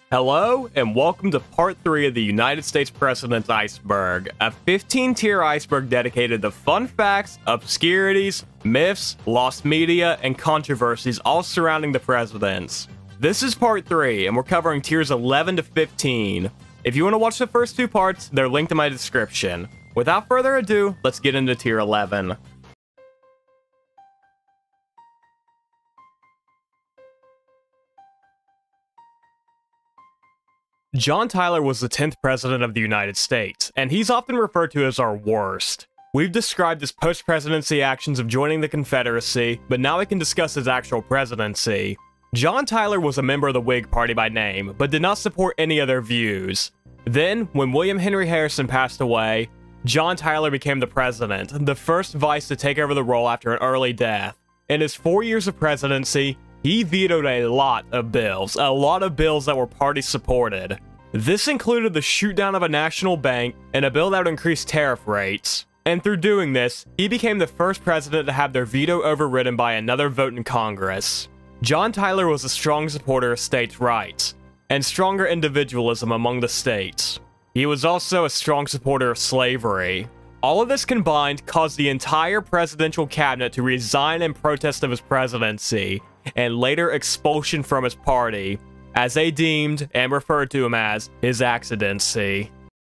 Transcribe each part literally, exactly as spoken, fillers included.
Hello, and welcome to part three of the United States President's Iceberg, a fifteen-tier iceberg dedicated to fun facts, obscurities, myths, lost media, and controversies all surrounding the presidents. This is part three, and we're covering tiers eleven to fifteen. If you want to watch the first two parts, they're linked in my description. Without further ado, let's get into tier eleven. John Tyler was the tenth president of the United States, and he's often referred to as our worst. We've described his post-presidency actions of joining the Confederacy, but now we can discuss his actual presidency. John Tyler was a member of the Whig Party by name, but did not support any of their views. Then, when William Henry Harrison passed away, John Tyler became the president, the first vice to take over the role after an early death. In his four years of presidency, he vetoed a lot of bills, a lot of bills that were party-supported. This included the shoot-down of a national bank and a bill that would increase tariff rates. And through doing this, he became the first president to have their veto overridden by another vote in Congress. John Tyler was a strong supporter of states' rights, and stronger individualism among the states. He was also a strong supporter of slavery. All of this combined caused the entire presidential cabinet to resign in protest of his presidency, and later expulsion from his party, as they deemed and referred to him as his accidency.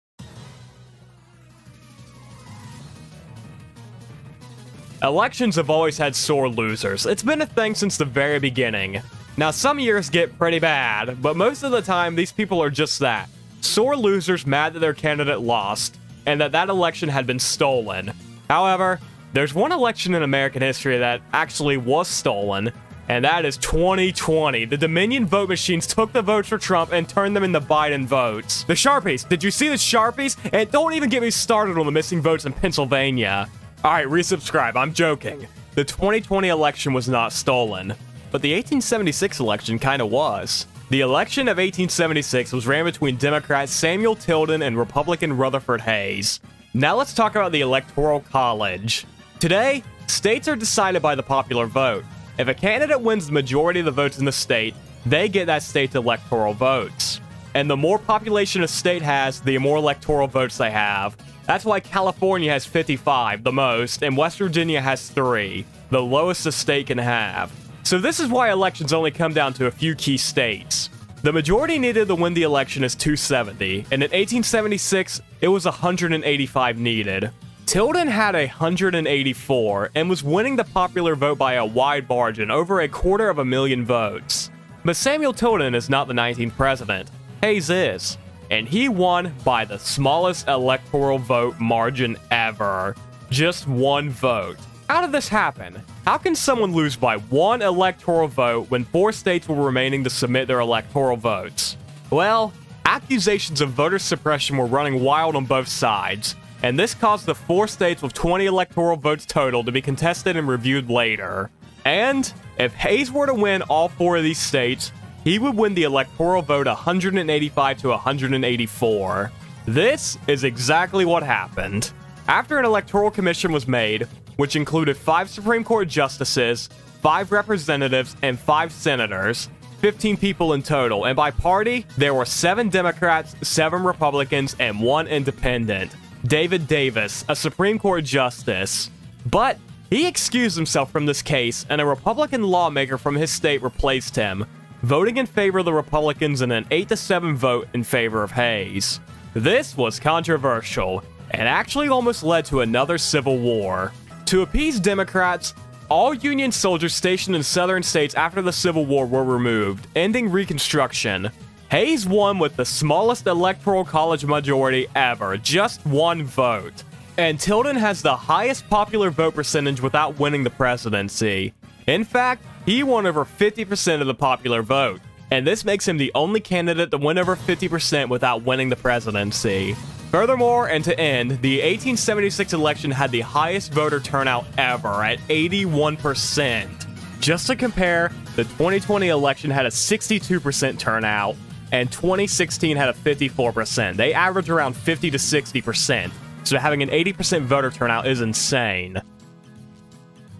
Elections have always had sore losers. It's been a thing since the very beginning. Now, some years get pretty bad, but most of the time these people are just that. Sore losers mad that their candidate lost, and that that election had been stolen. However, there's one election in American history that actually was stolen, and that is twenty twenty. The Dominion vote machines took the votes for Trump and turned them into Biden votes. The Sharpies. Did you see the Sharpies? And don't even get me started on the missing votes in Pennsylvania. Alright, resubscribe. I'm joking. The twenty twenty election was not stolen, but the eighteen seventy-six election kinda was. The election of eighteen seventy-six was ran between Democrat Samuel Tilden and Republican Rutherford Hayes. Now let's talk about the Electoral College. Today, states are decided by the popular vote. If a candidate wins the majority of the votes in the state, they get that state's electoral votes. And the more population a state has, the more electoral votes they have. That's why California has fifty-five, the most, and West Virginia has three, the lowest a state can have. So this is why elections only come down to a few key states. The majority needed to win the election is two seventy, and in eighteen seventy-six, it was one hundred eighty-five needed. Tilden had one hundred eighty-four, and was winning the popular vote by a wide margin, over a quarter of a million votes. But Samuel Tilden is not the nineteenth president. Hayes is. And he won by the smallest electoral vote margin ever. Just one vote. How did this happen? How can someone lose by one electoral vote when four states were remaining to submit their electoral votes? Well, accusations of voter suppression were running wild on both sides, and this caused the four states with twenty electoral votes total to be contested and reviewed later. And if Hayes were to win all four of these states, he would win the electoral vote one hundred eighty-five to one hundred eighty-four. This is exactly what happened. After an electoral commission was made, which included five Supreme Court justices, five representatives, and five senators, fifteen people in total, and by party, there were seven Democrats, seven Republicans, and one independent, David Davis, a Supreme Court justice. But he excused himself from this case, and a Republican lawmaker from his state replaced him, voting in favor of the Republicans in an eight to seven vote in favor of Hayes. This was controversial, and actually almost led to another civil war. To appease Democrats, all Union soldiers stationed in southern states after the Civil War were removed, ending Reconstruction. Hayes won with the smallest electoral college majority ever, just one vote. And Tilden has the highest popular vote percentage without winning the presidency. In fact, he won over fifty percent of the popular vote, and this makes him the only candidate to win over fifty percent without winning the presidency. Furthermore, and to end, the eighteen seventy-six election had the highest voter turnout ever at eighty-one percent. Just to compare, the twenty twenty election had a sixty-two percent turnout, and twenty sixteen had a fifty-four percent. They average around fifty to sixty percent, so having an eighty percent voter turnout is insane.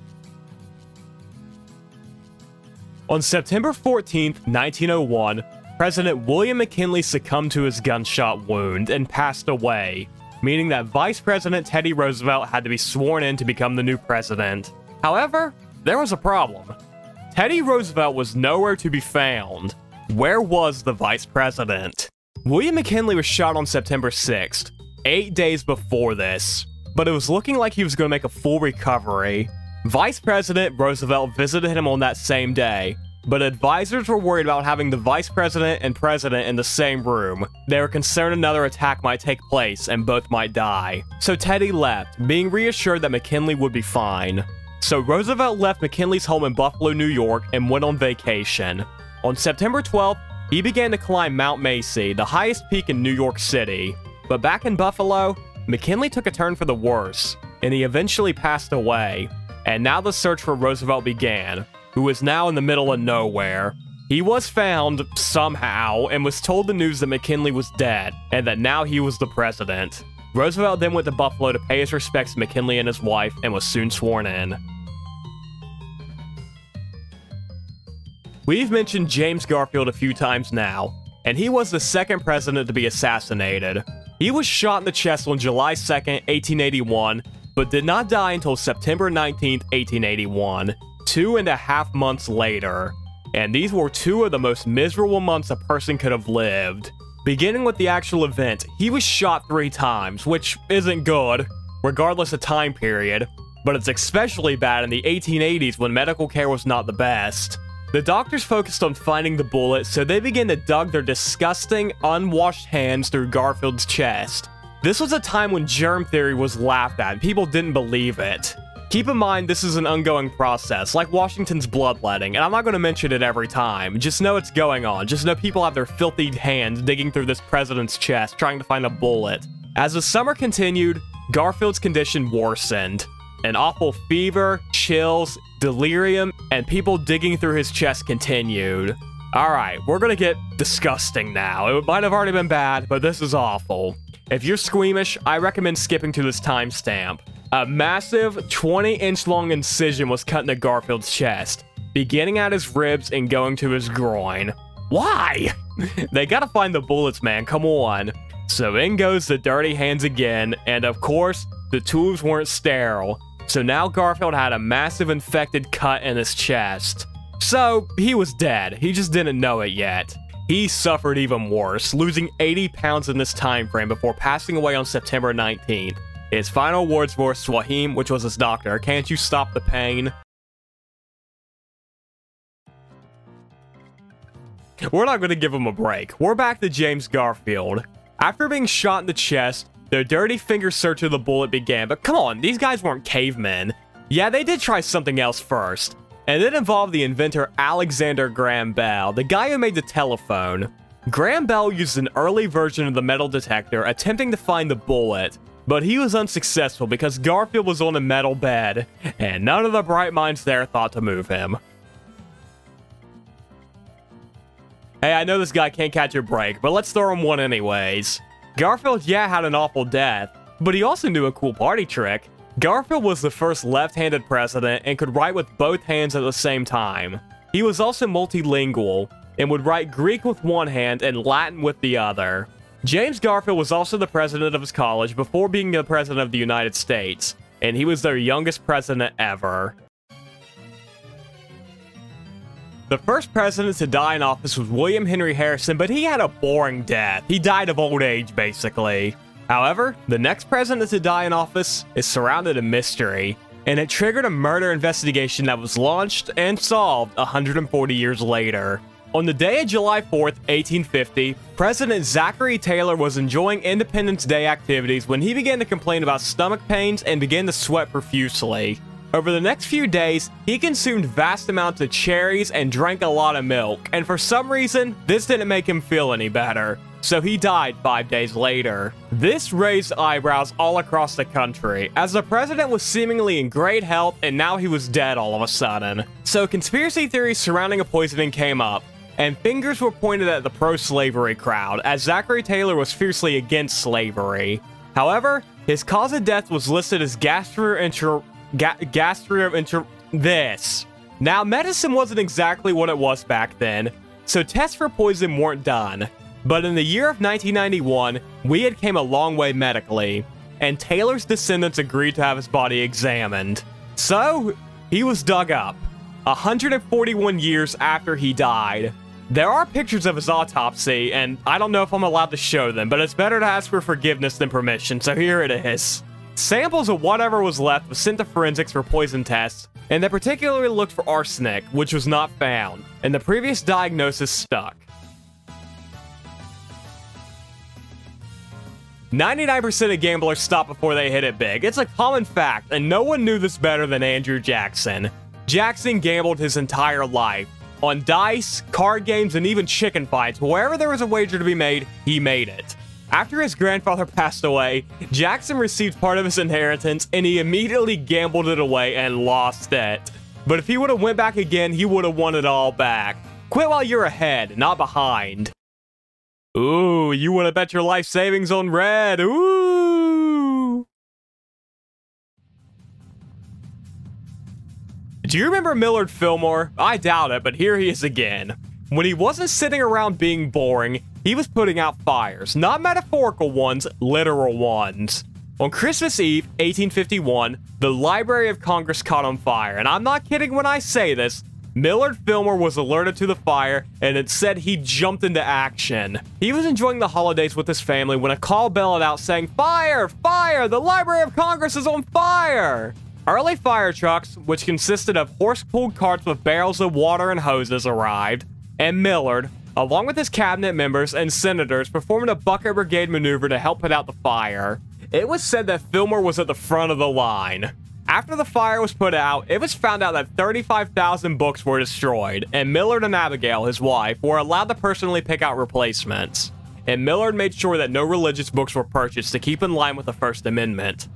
On September fourteenth, nineteen oh one, President William McKinley succumbed to his gunshot wound and passed away, meaning that Vice President Teddy Roosevelt had to be sworn in to become the new president. However, there was a problem. Teddy Roosevelt was nowhere to be found. Where was the vice president? William McKinley was shot on September sixth, eight days before this, but it was looking like he was going to make a full recovery. Vice President Roosevelt visited him on that same day, but advisors were worried about having the vice president and president in the same room. They were concerned another attack might take place and both might die. So Teddy left, being reassured that McKinley would be fine. So Roosevelt left McKinley's home in Buffalo, New York, and went on vacation. On September twelfth, he began to climb Mount Macy, the highest peak in New York City. But back in Buffalo, McKinley took a turn for the worse, and he eventually passed away. And now the search for Roosevelt began, who was now in the middle of nowhere. He was found, somehow, and was told the news that McKinley was dead, and that now he was the president. Roosevelt then went to Buffalo to pay his respects to McKinley and his wife, and was soon sworn in. We've mentioned James Garfield a few times now, and he was the second president to be assassinated. He was shot in the chest on July second, eighteen eighty-one, but did not die until September nineteenth, eighteen eighty-one, two and a half months later. And these were two of the most miserable months a person could have lived. Beginning with the actual event, he was shot three times, which isn't good, regardless of time period, but it's especially bad in the eighteen eighties when medical care was not the best. The doctors focused on finding the bullet, so they began to dug their disgusting, unwashed hands through Garfield's chest. This was a time when germ theory was laughed at, and people didn't believe it. Keep in mind, this is an ongoing process, like Washington's bloodletting, and I'm not going to mention it every time. Just know it's going on. Just know people have their filthy hands digging through this president's chest, trying to find a bullet. As the summer continued, Garfield's condition worsened. An awful fever, chills, delirium, and people digging through his chest continued. Alright, we're gonna get disgusting now. It might have already been bad, but this is awful. If you're squeamish, I recommend skipping to this timestamp. A massive twenty inch long incision was cut into Garfield's chest, beginning at his ribs and going to his groin. Why? They gotta find the bullets, man, come on. So in goes the dirty hands again, and of course, the tubes weren't sterile. So now Garfield had a massive infected cut in his chest. So, he was dead, he just didn't know it yet. He suffered even worse, losing eighty pounds in this time frame before passing away on September nineteenth. His final words were Swahim, which was his doctor, "Can't you stop the pain?" We're not going to give him a break. We're back to James Garfield. After being shot in the chest, the dirty finger search of the bullet began, but come on, these guys weren't cavemen. Yeah, they did try something else first, and it involved the inventor Alexander Graham Bell, the guy who made the telephone. Graham Bell used an early version of the metal detector attempting to find the bullet, but he was unsuccessful because Garfield was on a metal bed, and none of the bright minds there thought to move him. Hey, I know this guy can't catch a break, but let's throw him one anyways. Garfield, yeah, had an awful death, but he also knew a cool party trick. Garfield was the first left-handed president and could write with both hands at the same time. He was also multilingual and would write Greek with one hand and Latin with the other. James Garfield was also the president of his college before being the president of the United States, and he was their youngest president ever. The first president to die in office was William Henry Harrison, but he had a boring death. He died of old age, basically. However, the next president to die in office is surrounded in mystery, and it triggered a murder investigation that was launched and solved one hundred forty years later. On the day of July fourth, eighteen fifty, President Zachary Taylor was enjoying Independence Day activities when he began to complain about stomach pains and began to sweat profusely. Over the next few days, he consumed vast amounts of cherries and drank a lot of milk, and for some reason, this didn't make him feel any better, so he died five days later. This raised eyebrows all across the country, as the president was seemingly in great health and now he was dead all of a sudden. So conspiracy theories surrounding a poisoning came up, and fingers were pointed at the pro-slavery crowd, as Zachary Taylor was fiercely against slavery. However, his cause of death was listed as gastroenterologist. Ga gastroenter- this. Now, medicine wasn't exactly what it was back then, so tests for poison weren't done. But in the year of nineteen ninety-one, we had came a long way medically, and Taylor's descendants agreed to have his body examined. So, he was dug up, one hundred forty-one years after he died. There are pictures of his autopsy, and I don't know if I'm allowed to show them, but it's better to ask for forgiveness than permission, so here it is. Samples of whatever was left was sent to forensics for poison tests, and they particularly looked for arsenic, which was not found, and the previous diagnosis stuck. ninety-nine percent of gamblers stop before they hit it big. It's a common fact, and no one knew this better than Andrew Jackson. Jackson gambled his entire life. On dice, card games, and even chicken fights. Wherever there was a wager to be made, he made it. After his grandfather passed away, Jackson received part of his inheritance, and he immediately gambled it away and lost it. But if he would have went back again, he would have won it all back. Quit while you're ahead, not behind. Ooh, you want to bet your life savings on red. Ooh. Do you remember Millard Fillmore? I doubt it, but here he is again. When he wasn't sitting around being boring, he was putting out fires. Not metaphorical ones, literal ones. On Christmas Eve, eighteen fifty-one, the Library of Congress caught on fire. And I'm not kidding when I say this. Millard Fillmore was alerted to the fire, and it said he jumped into action. He was enjoying the holidays with his family when a call bellowed out saying, "Fire! Fire! The Library of Congress is on fire!" Early fire trucks, which consisted of horse-pulled carts with barrels of water and hoses, arrived, and Millard, along with his cabinet members and senators, performed a bucket brigade maneuver to help put out the fire. It was said that Fillmore was at the front of the line. After the fire was put out, it was found out that thirty-five thousand books were destroyed, and Millard and Abigail, his wife, were allowed to personally pick out replacements. And Millard made sure that no religious books were purchased to keep in line with the First Amendment.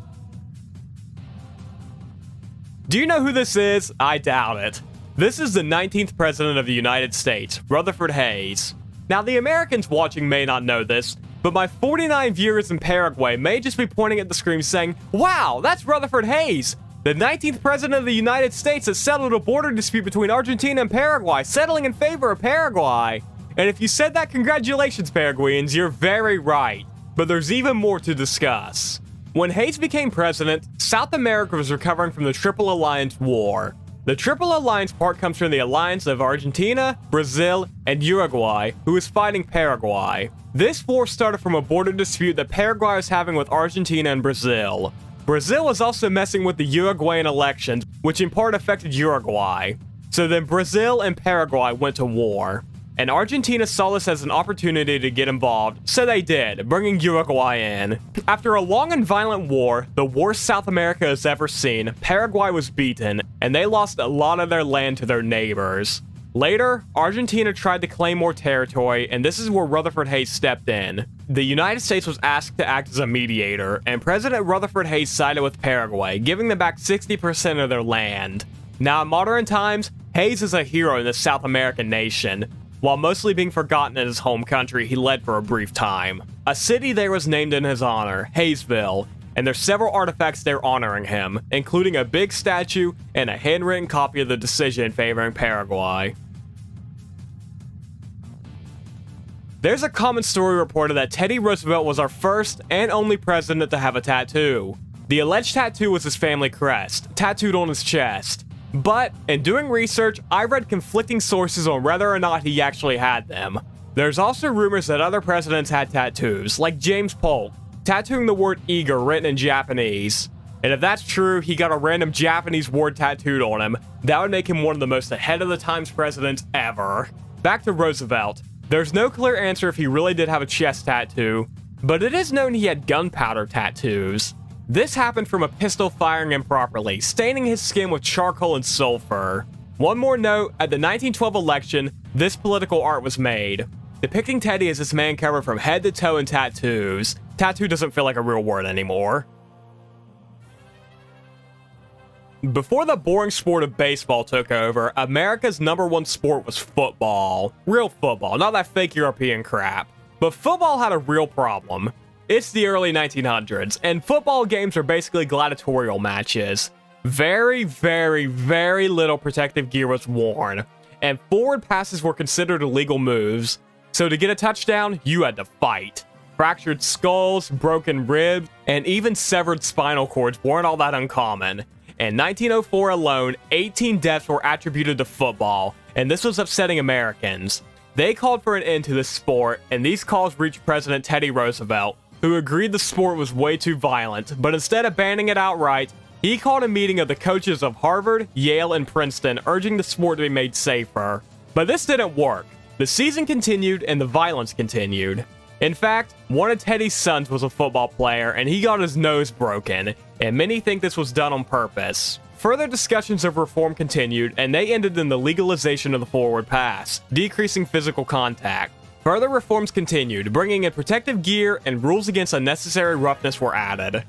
Do you know who this is? I doubt it. This is the nineteenth President of the United States, Rutherford Hayes. Now, the Americans watching may not know this, but my forty-nine viewers in Paraguay may just be pointing at the screen saying, "Wow, that's Rutherford Hayes, the nineteenth President of the United States that settled a border dispute between Argentina and Paraguay, settling in favor of Paraguay." And if you said that, congratulations, Paraguayans, you're very right. But there's even more to discuss. When Hayes became president, South America was recovering from the Triple Alliance War. The Triple Alliance part comes from the alliance of Argentina, Brazil, and Uruguay, who was fighting Paraguay. This war started from a border dispute that Paraguay was having with Argentina and Brazil. Brazil was also messing with the Uruguayan elections, which in part affected Uruguay. So then Brazil and Paraguay went to war. And Argentina saw this as an opportunity to get involved, so they did, bringing Uruguay in. After a long and violent war, the worst South America has ever seen, Paraguay was beaten, and they lost a lot of their land to their neighbors. Later, Argentina tried to claim more territory, and this is where Rutherford Hayes stepped in. The United States was asked to act as a mediator, and President Rutherford Hayes sided with Paraguay, giving them back sixty percent of their land. Now, in modern times, Hayes is a hero in this South American nation. While mostly being forgotten in his home country, he led for a brief time. A city there was named in his honor, Hayesville, and there's several artifacts there honoring him, including a big statue and a handwritten copy of the decision favoring Paraguay. There's a common story reported that Teddy Roosevelt was our first and only president to have a tattoo. The alleged tattoo was his family crest, tattooed on his chest. But, in doing research, I read conflicting sources on whether or not he actually had them. There's also rumors that other presidents had tattoos, like James Polk, tattooing the word eager written in Japanese. And if that's true, he got a random Japanese word tattooed on him, that would make him one of the most ahead of the times presidents ever. Back to Roosevelt. There's no clear answer if he really did have a chest tattoo, but it is known he had gunpowder tattoos. This happened from a pistol firing improperly, staining his skin with charcoal and sulfur. One more note, at the nineteen twelve election, this political art was made, depicting Teddy as this man covered from head to toe in tattoos. Tattoo doesn't feel like a real word anymore. Before the boring sport of baseball took over, America's number one sport was football. Real football, not that fake European crap. But football had a real problem. It's the early nineteen hundreds, and football games are basically gladiatorial matches. Very, very, very little protective gear was worn. and forward passes were considered illegal moves. So to get a touchdown, you had to fight. Fractured skulls, broken ribs, and even severed spinal cords weren't all that uncommon. In nineteen oh four alone, eighteen deaths were attributed to football, and this was upsetting Americans. They called for an end to this sport, and these calls reached President Teddy Roosevelt, who agreed the sport was way too violent, but instead of banning it outright, he called a meeting of the coaches of Harvard, Yale, and Princeton, urging the sport to be made safer. But this didn't work. The season continued, and the violence continued. In fact, one of Teddy's sons was a football player, and he got his nose broken, and many think this was done on purpose. Further discussions of reform continued, and they ended in the legalization of the forward pass, decreasing physical contact. Further reforms continued, bringing in protective gear, and rules against unnecessary roughness were added.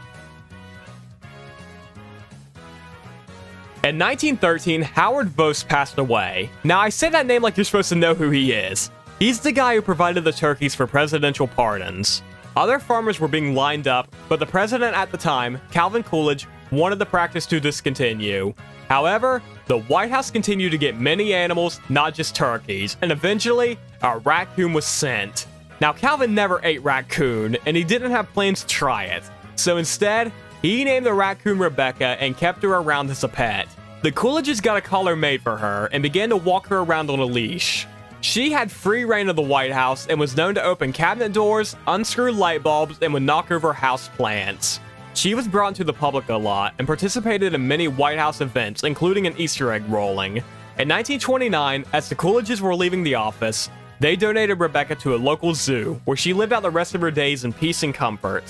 In nineteen thirteen, Howard Vos passed away. Now, I say that name like you're supposed to know who he is. He's the guy who provided the turkeys for presidential pardons. Other farmers were being lined up, but the president at the time, Calvin Coolidge, wanted the practice to discontinue. However, the White House continued to get many animals, not just turkeys, and eventually, a raccoon was sent. Now, Calvin never ate raccoon, and he didn't have plans to try it. So instead, he named the raccoon Rebecca and kept her around as a pet. The Coolidges got a collar made for her and began to walk her around on a leash. She had free reign of the White House and was known to open cabinet doors, unscrew light bulbs, and would knock over house plants. She was brought into the public a lot and participated in many White House events, including an Easter egg rolling. In nineteen twenty-nine, as the Coolidges were leaving the office, they donated Rebecca to a local zoo, where she lived out the rest of her days in peace and comfort.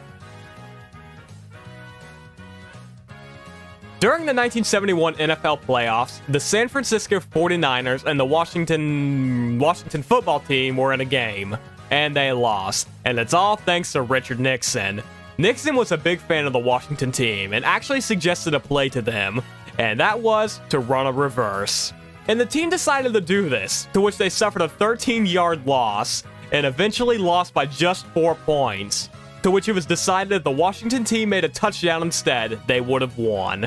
During the nineteen seventy-one N F L playoffs, the San Francisco forty-niners and the Washington Washington football team were in a game, and they lost, and it's all thanks to Richard Nixon. Nixon was a big fan of the Washington team and actually suggested a play to them, and that was to run a reverse. And the team decided to do this, to which they suffered a thirteen yard loss, and eventually lost by just four points, to which it was decided if the Washington team made a touchdown instead, they would have won.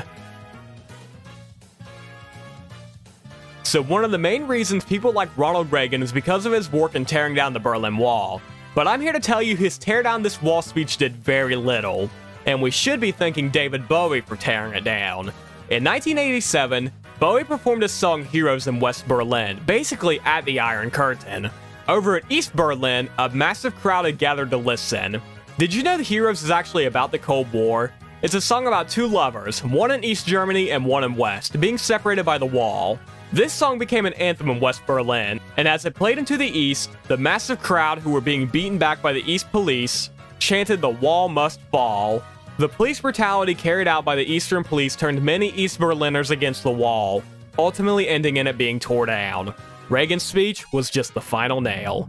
So one of the main reasons people like Ronald Reagan is because of his work in tearing down the Berlin Wall. But I'm here to tell you his tear down this wall speech did very little, and we should be thanking David Bowie for tearing it down. In nineteen eighty-seven, Bowie performed his song Heroes in West Berlin, basically at the Iron Curtain. Over at East Berlin, a massive crowd had gathered to listen. Did you know that Heroes is actually about the Cold War? It's a song about two lovers, one in East Germany and one in West, being separated by the wall. This song became an anthem in West Berlin, and as it played into the East, the massive crowd who were being beaten back by the East police chanted "The wall must fall." The police brutality carried out by the Eastern police turned many East Berliners against the wall, ultimately ending in it being torn down. Reagan's speech was just the final nail.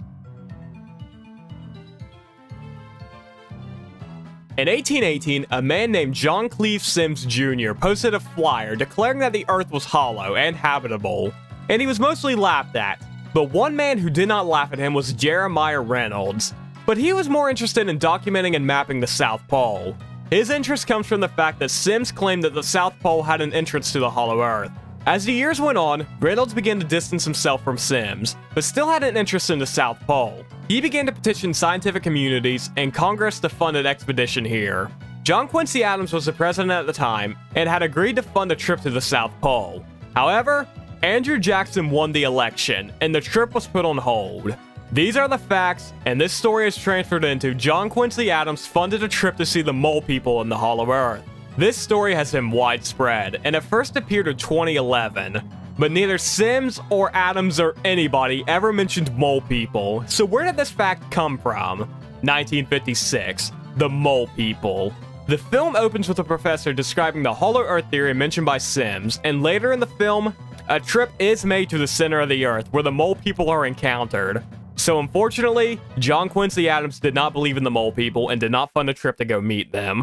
In eighteen eighteen, a man named John Cleve Sims Junior posted a flyer declaring that the Earth was hollow and habitable, and he was mostly laughed at. But one man who did not laugh at him was Jeremiah Reynolds, but he was more interested in documenting and mapping the South Pole. His interest comes from the fact that Sims claimed that the South Pole had an entrance to the hollow Earth. As the years went on, Reynolds began to distance himself from Sims, but still had an interest in the South Pole. He began to petition scientific communities and Congress to fund an expedition here. John Quincy Adams was the president at the time and had agreed to fund a trip to the South Pole. However, Andrew Jackson won the election, and the trip was put on hold. These are the facts, and this story is transferred into John Quincy Adams funded a trip to see the mole people in the hollow Earth. This story has been widespread, and it first appeared in twenty eleven, but neither Sims or Adams or anybody ever mentioned mole people. So where did this fact come from? nineteen fifty-six, the mole people. The film opens with a professor describing the hollow Earth theory mentioned by Sims, and later in the film, a trip is made to the center of the Earth where the mole people are encountered. So unfortunately, John Quincy Adams did not believe in the mole people and did not fund a trip to go meet them.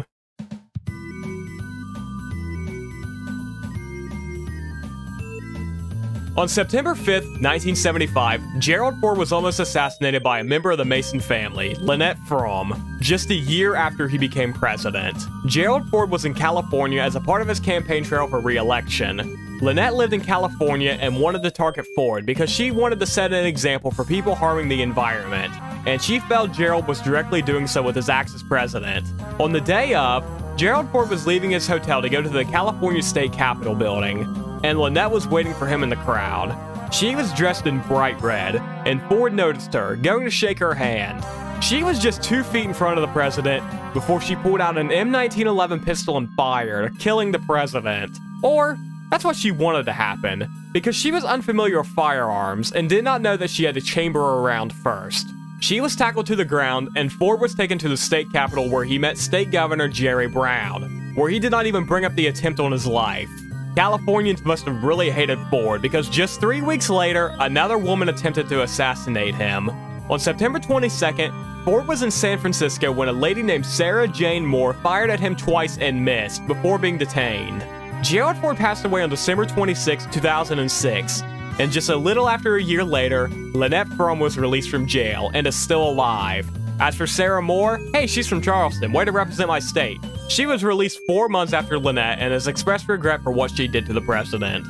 On September fifth, nineteen seventy-five, Gerald Ford was almost assassinated by a member of the Mason family, Lynette Fromm, just a year after he became president. Gerald Ford was in California as a part of his campaign trail for re-election. Lynette lived in California and wanted to target Ford because she wanted to set an example for people harming the environment, and she felt Gerald was directly doing so with his acts as president. On the day of, Gerald Ford was leaving his hotel to go to the California State Capitol building, and Lynette was waiting for him in the crowd. She was dressed in bright red, and Ford noticed her, going to shake her hand. She was just two feet in front of the president before she pulled out an M nineteen eleven pistol and fired, killing the president. Or, that's what she wanted to happen, because she was unfamiliar with firearms and did not know that she had to chamber her round first. She was tackled to the ground, and Ford was taken to the state capitol where he met State Governor Jerry Brown, where he did not even bring up the attempt on his life. Californians must have really hated Ford because just three weeks later, another woman attempted to assassinate him. On September twenty-second, Ford was in San Francisco when a lady named Sarah Jane Moore fired at him twice and missed before being detained. Gerald Ford passed away on December twenty-sixth, two thousand six, and just a little after a year later, Lynette Frum was released from jail and is still alive. As for Sarah Moore, hey, she's from Charleston, way to represent my state. She was released four months after Lynette and has expressed regret for what she did to the president.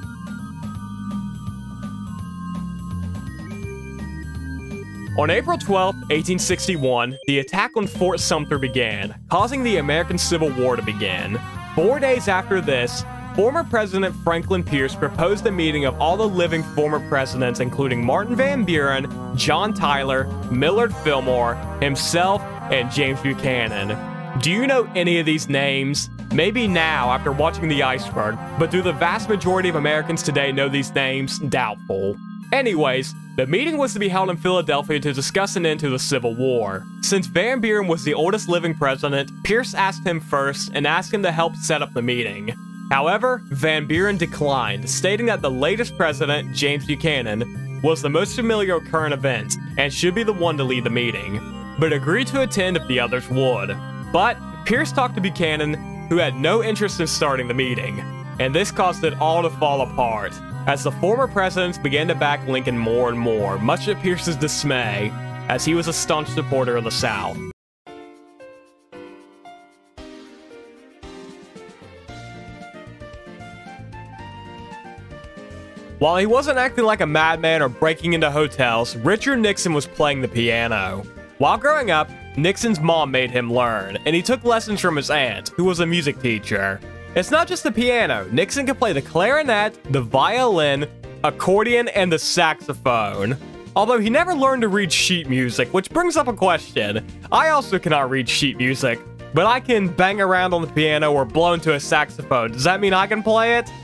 On April twelfth, eighteen sixty-one, the attack on Fort Sumter began, causing the American Civil War to begin. Four days after this, former President Franklin Pierce proposed a meeting of all the living former presidents, including Martin Van Buren, John Tyler, Millard Fillmore, himself, and James Buchanan. Do you know any of these names? Maybe now after watching the Iceberg, but do the vast majority of Americans today know these names? Doubtful. Anyways, the meeting was to be held in Philadelphia to discuss an end to the Civil War. Since Van Buren was the oldest living president, Pierce asked him first and asked him to help set up the meeting. However, Van Buren declined, stating that the latest president, James Buchanan, was the most familiar with current events and should be the one to lead the meeting, but agreed to attend if the others would. But Pierce talked to Buchanan, who had no interest in starting the meeting, and this caused it all to fall apart, as the former presidents began to back Lincoln more and more, much to Pierce's dismay, as he was a staunch supporter of the South. While he wasn't acting like a madman or breaking into hotels, Richard Nixon was playing the piano. While growing up, Nixon's mom made him learn, and he took lessons from his aunt, who was a music teacher. It's not just the piano. Nixon could play the clarinet, the violin, accordion, and the saxophone. Although he never learned to read sheet music, which brings up a question. I also cannot read sheet music, but I can bang around on the piano or blow into a saxophone. Does that mean I can play it?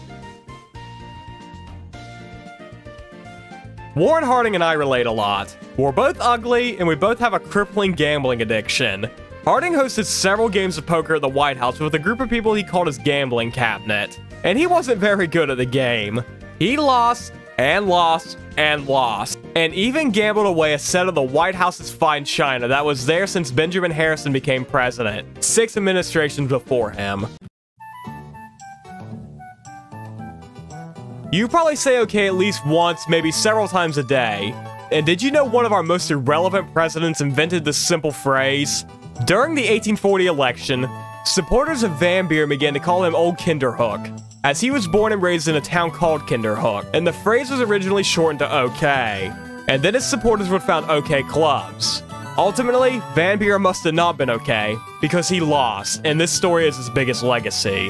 Warren Harding and I relate a lot. We're both ugly, and we both have a crippling gambling addiction. Harding hosted several games of poker at the White House with a group of people he called his gambling cabinet, and he wasn't very good at the game. He lost, and lost, and lost, and even gambled away a set of the White House's fine china that was there since Benjamin Harrison became president, six administrations before him. You probably say okay at least once, maybe several times a day. And did you know one of our most irrelevant presidents invented this simple phrase? During the eighteen forty election, supporters of Van Buren began to call him Old Kinderhook, as he was born and raised in a town called Kinderhook, and the phrase was originally shortened to OK. And then his supporters would found OK clubs. Ultimately, Van Buren must have not been okay, because he lost, and this story is his biggest legacy.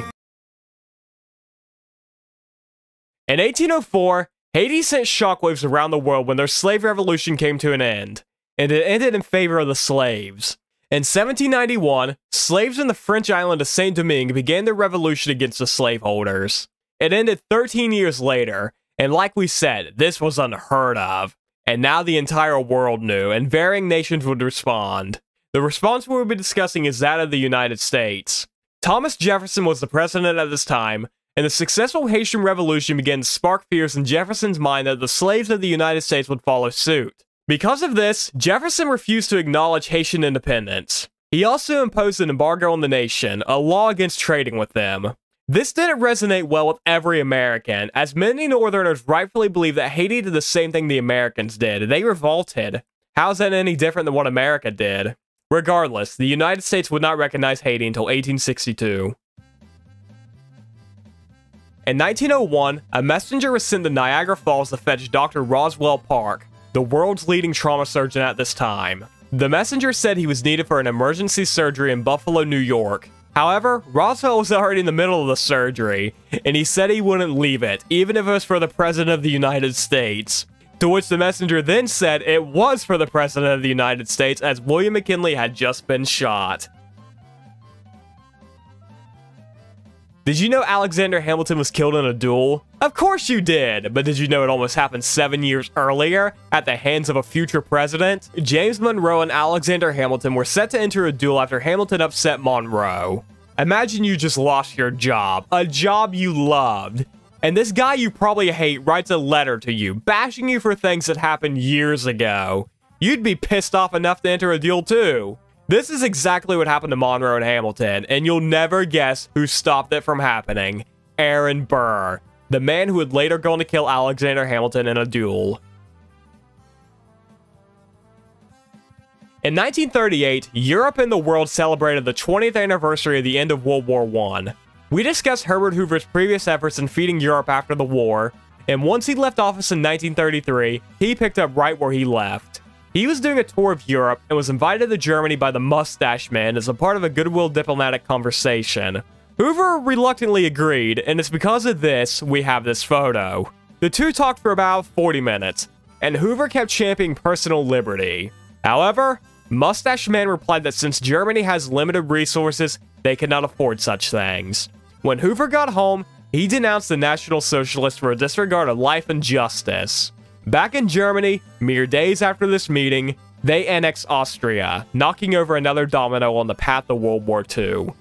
In eighteen oh four, Haiti sent shockwaves around the world when their slave revolution came to an end, and it ended in favor of the slaves. In seventeen ninety-one, slaves in the French island of Saint-Domingue began their revolution against the slaveholders. It ended thirteen years later, and like we said, this was unheard of. And now the entire world knew, and varying nations would respond. The response we'll be discussing is that of the United States. Thomas Jefferson was the president at this time, and the successful Haitian Revolution began to spark fears in Jefferson's mind that the slaves of the United States would follow suit. Because of this, Jefferson refused to acknowledge Haitian independence. He also imposed an embargo on the nation, a law against trading with them. This didn't resonate well with every American, as many Northerners rightfully believed that Haiti did the same thing the Americans did. They revolted. How's that any different than what America did? Regardless, the United States would not recognize Haiti until eighteen sixty-two. In nineteen oh one, a messenger was sent to Niagara Falls to fetch Doctor Roswell Park, the world's leading trauma surgeon at this time. The messenger said he was needed for an emergency surgery in Buffalo, New York. However, Roswell was already in the middle of the surgery, and he said he wouldn't leave it, even if it was for the President of the United States. To which the messenger then said it was for the President of the United States, as William McKinley had just been shot. Did you know Alexander Hamilton was killed in a duel? Of course you did, but did you know it almost happened seven years earlier at the hands of a future president? James Monroe and Alexander Hamilton were set to enter a duel after Hamilton upset Monroe. Imagine you just lost your job, a job you loved, and this guy you probably hate writes a letter to you, bashing you for things that happened years ago. You'd be pissed off enough to enter a duel too. This is exactly what happened to Monroe and Hamilton, and you'll never guess who stopped it from happening. Aaron Burr, the man who would later go on to kill Alexander Hamilton in a duel. In nineteen thirty-eight, Europe and the world celebrated the twentieth anniversary of the end of World War One. We discussed Herbert Hoover's previous efforts in feeding Europe after the war, and once he left office in nineteen thirty-three, he picked up right where he left. He was doing a tour of Europe and was invited to Germany by the Mustache Man as a part of a goodwill diplomatic conversation. Hoover reluctantly agreed, and it's because of this we have this photo. The two talked for about forty minutes, and Hoover kept championing personal liberty. However, Mustache Man replied that since Germany has limited resources, they cannot afford such things. When Hoover got home, he denounced the National Socialists for a disregard of life and justice. Back in Germany, mere days after this meeting, they annexed Austria, knocking over another domino on the path to World War Two.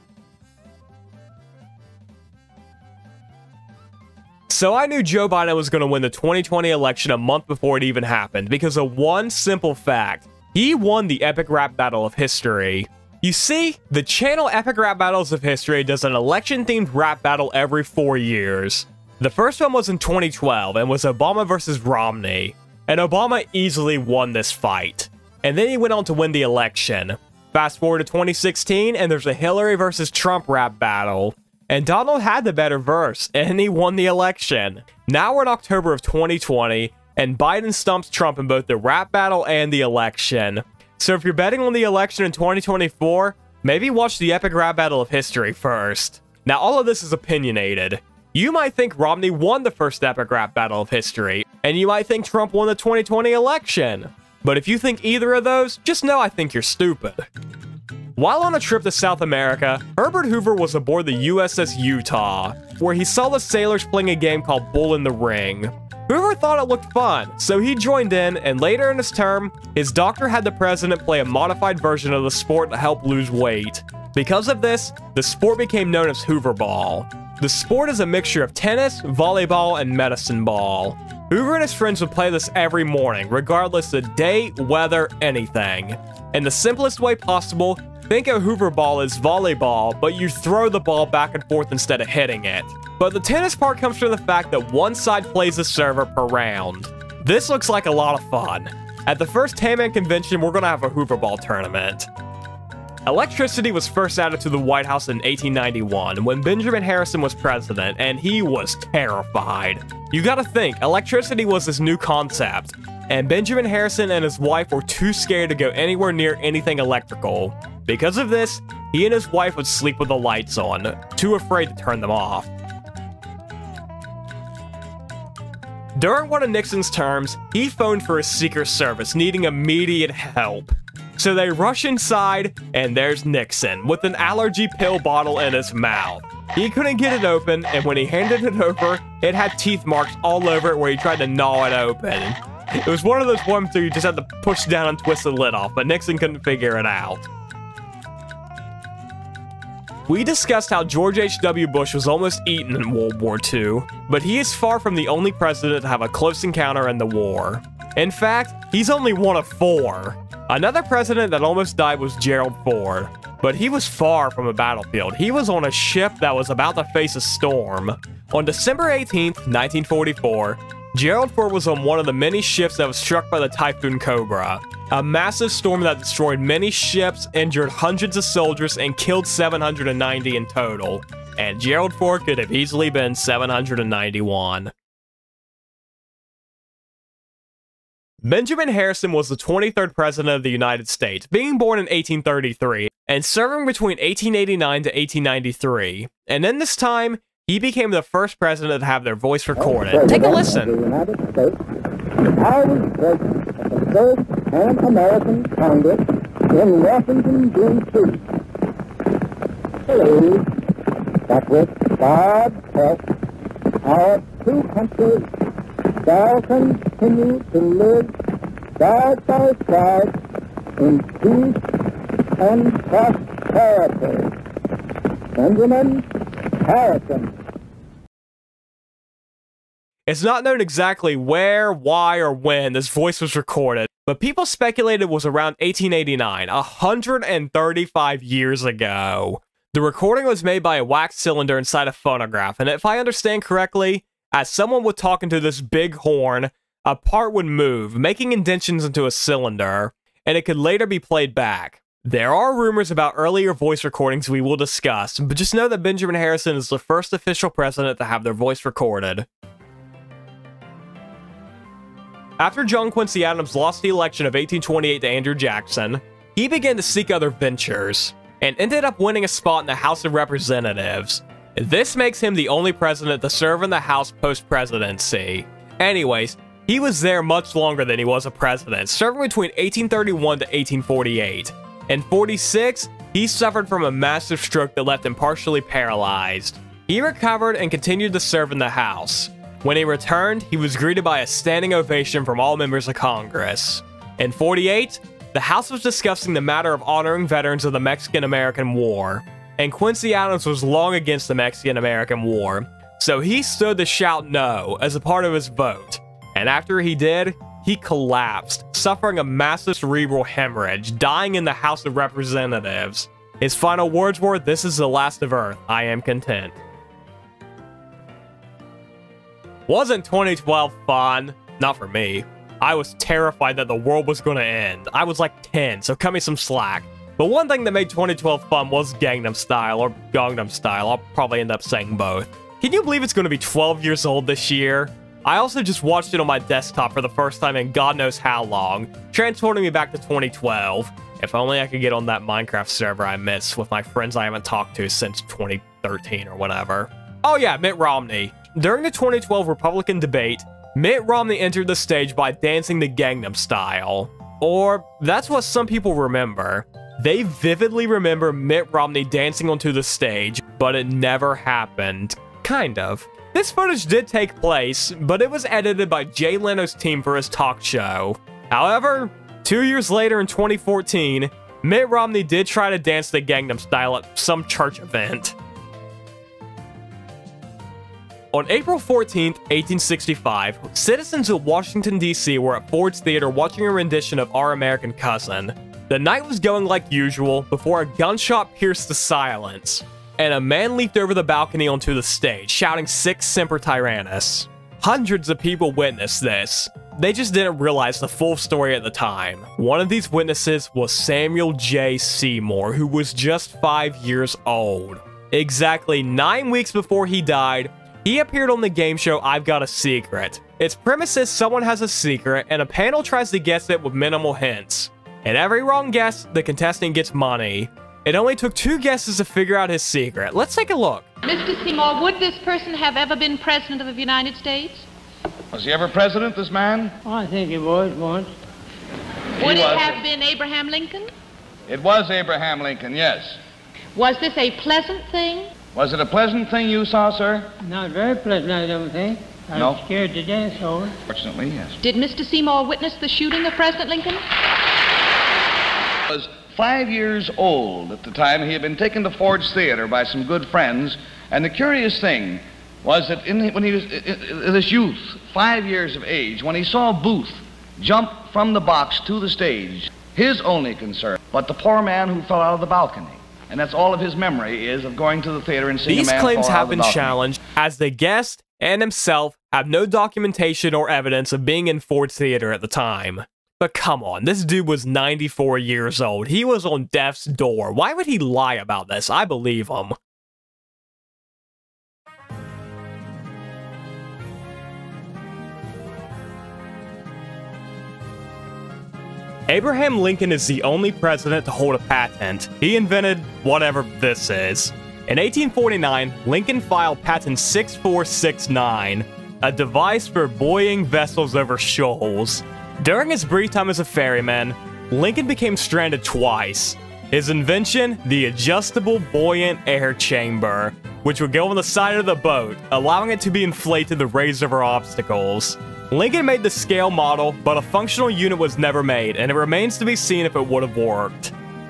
So I knew Joe Biden was going to win the twenty twenty election a month before it even happened because of one simple fact. He won the Epic Rap Battle of History. You see, the channel Epic Rap Battles of History does an election-themed rap battle every four years. The first one was in twenty twelve and was Obama versus Romney, and Obama easily won this fight. And then he went on to win the election. Fast forward to twenty sixteen and there's a Hillary versus Trump rap battle. And Donald had the better verse, and he won the election. Now we're in October of twenty twenty, and Biden stumps Trump in both the rap battle and the election. So if you're betting on the election in twenty twenty-four, maybe watch the Epic Rap Battle of History first. Now all of this is opinionated. You might think Romney won the first Epic Rap Battle of History, and you might think Trump won the twenty twenty election. But if you think either of those, just know I think you're stupid. While on a trip to South America, Herbert Hoover was aboard the U S S Utah, where he saw the sailors playing a game called Bull in the Ring. Hoover thought it looked fun, so he joined in, and later in his term, his doctor had the president play a modified version of the sport to help lose weight. Because of this, the sport became known as Hoover Ball. The sport is a mixture of tennis, volleyball, and medicine ball. Hoover and his friends would play this every morning, regardless of day, weather, anything. In the simplest way possible, think of Hoover Ball as volleyball, but you throw the ball back and forth instead of hitting it. But the tennis part comes from the fact that one side plays a server per round. This looks like a lot of fun. At the first Ham-Man convention, we're gonna have a Hoover Ball tournament. Electricity was first added to the White House in eighteen ninety-one when Benjamin Harrison was president, and he was terrified. You gotta think, electricity was this new concept, and Benjamin Harrison and his wife were too scared to go anywhere near anything electrical. Because of this, he and his wife would sleep with the lights on, too afraid to turn them off. During one of Nixon's terms, he phoned for his Secret Service, needing immediate help. So they rush inside, and there's Nixon, with an allergy pill bottle in his mouth. He couldn't get it open, and when he handed it over, it had teeth marks all over it where he tried to gnaw it open. It was one of those ones where you just had to push down and twist the lid off, but Nixon couldn't figure it out. We discussed how George H W Bush was almost eaten in World War Two, but he is far from the only president to have a close encounter in the war. In fact, he's only one of four. Another president that almost died was Gerald Ford, but he was far from a battlefield. He was on a ship that was about to face a storm. On December eighteenth, nineteen forty-four, Gerald Ford was on one of the many ships that was struck by the Typhoon Cobra, a massive storm that destroyed many ships, injured hundreds of soldiers, and killed seven hundred ninety in total. and Gerald Ford could have easily been seven hundred ninety-one. Benjamin Harrison was the twenty-third President of the United States, being born in eighteen thirty-three, and serving between eighteen eighty-nine to eighteen ninety-three, and in this time, he became the first president to have their voice recorded. Take a listen. The United States, I was president of the first Pan-American Congress in Washington, D C Believe that with God's help, our two countries shall continue to live side by side in peace and prosperity. Benjamin Harrison. It's not known exactly where, why, or when this voice was recorded, but people speculated it was around eighteen eighty-nine, one hundred thirty-five years ago. The recording was made by a wax cylinder inside a phonograph, and if I understand correctly, as someone would talk into this big horn, a part would move, making indentions into a cylinder, and it could later be played back. There are rumors about earlier voice recordings we will discuss, but just know that Benjamin Harrison is the first official president to have their voice recorded. After John Quincy Adams lost the election of eighteen twenty-eight to Andrew Jackson, he began to seek other ventures, and ended up winning a spot in the House of Representatives. This makes him the only president to serve in the House post-presidency. Anyways, he was there much longer than he was a president, serving between eighteen thirty-one to eighteen forty-eight. In forty-six, he suffered from a massive stroke that left him partially paralyzed. He recovered and continued to serve in the House. When he returned, he was greeted by a standing ovation from all members of Congress. In forty-eight, the House was discussing the matter of honoring veterans of the Mexican-American War, and Quincy Adams was long against the Mexican-American War, so he stood to shout no as a part of his vote. And after he did, he collapsed, suffering a massive cerebral hemorrhage, dying in the House of Representatives. His final words were, "This is the last of Earth, I am content." Wasn't twenty twelve fun? Not for me. I was terrified that the world was gonna end. I was like ten, so cut me some slack. But one thing that made twenty twelve fun was Gangnam Style, or Gangnam Style. I'll probably end up saying both. Can you believe it's gonna be twelve years old this year? I also just watched it on my desktop for the first time in God knows how long, transporting me back to twenty twelve. If only I could get on that Minecraft server I miss with my friends I haven't talked to since twenty thirteen or whatever. Oh yeah, Mitt Romney. During the twenty twelve Republican debate, Mitt Romney entered the stage by dancing the Gangnam Style. Or, that's what some people remember. They vividly remember Mitt Romney dancing onto the stage, but it never happened. Kind of. This footage did take place, but it was edited by Jay Leno's team for his talk show. However, two years later in twenty fourteen, Mitt Romney did try to dance the Gangnam Style at some church event. On April fourteenth, eighteen sixty-five, citizens of Washington, D C were at Ford's Theater watching a rendition of Our American Cousin. The night was going like usual before a gunshot pierced the silence, and a man leaped over the balcony onto the stage, shouting Sic Semper Tyrannis. Hundreds of people witnessed this. They just didn't realize the full story at the time. One of these witnesses was Samuel J. Seymour, who was just five years old. Exactly nine weeks before he died, he appeared on the game show I've Got a Secret. Its premise is someone has a secret, and a panel tries to guess it with minimal hints. In every wrong guess, the contestant gets money. It only took two guesses to figure out his secret. Let's take a look. Mister Seymour, would this person have ever been president of the United States? Was he ever president, this man? Oh, I think he was once. Would He it was. have been Abraham Lincoln? It was Abraham Lincoln, yes. Was this a pleasant thing? Was it a pleasant thing you saw, sir? Not very pleasant, I don't think. I No. was scared to death over it. Fortunately, yes. Did Mister Seymour witness the shooting of President Lincoln? He was five years old at the time. He had been taken to Ford's Theater by some good friends, and the curious thing was that in, when he was in, in this youth, five years of age, when he saw Booth jump from the box to the stage, his only concern, but the poor man who fell out of the balcony. And that's all of his memory is of going to the theater and seeing These a man claims fall out have of the been balcony. challenged, as the guest and himself have no documentation or evidence of being in Ford's Theater at the time. But come on, this dude was ninety-four years old. He was on death's door. Why would he lie about this? I believe him. Abraham Lincoln is the only president to hold a patent. He invented whatever this is. In eighteen forty-nine, Lincoln filed Patent six four six nine, a device for buoying vessels over shoals. During his brief time as a ferryman, Lincoln became stranded twice. His invention, the adjustable buoyant air chamber, which would go on the side of the boat, allowing it to be inflated to raise over obstacles. Lincoln made the scale model, but a functional unit was never made, and it remains to be seen if it would have worked.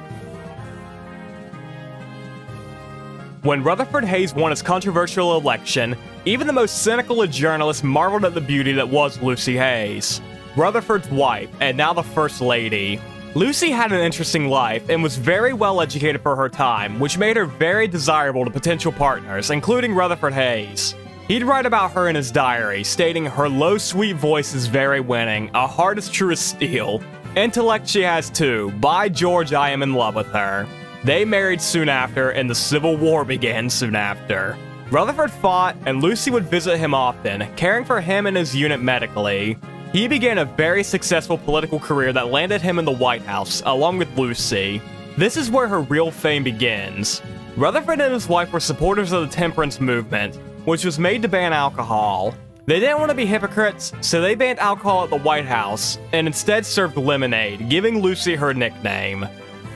When Rutherford Hayes won his controversial election, even the most cynical of journalists marveled at the beauty that was Lucy Hayes, Rutherford's wife, and now the First Lady. Lucy had an interesting life and was very well educated for her time, which made her very desirable to potential partners, including Rutherford Hayes. He'd write about her in his diary, stating her low, sweet voice is very winning, a heart as true as steel. Intellect she has too. By George, I am in love with her. They married soon after, and the Civil War began soon after. Rutherford fought, and Lucy would visit him often, caring for him and his unit medically. He began a very successful political career that landed him in the White House, along with Lucy. This is where her real fame begins. Rutherford and his wife were supporters of the temperance movement, which was made to ban alcohol. They didn't want to be hypocrites, so they banned alcohol at the White House, and instead served lemonade, giving Lucy her nickname.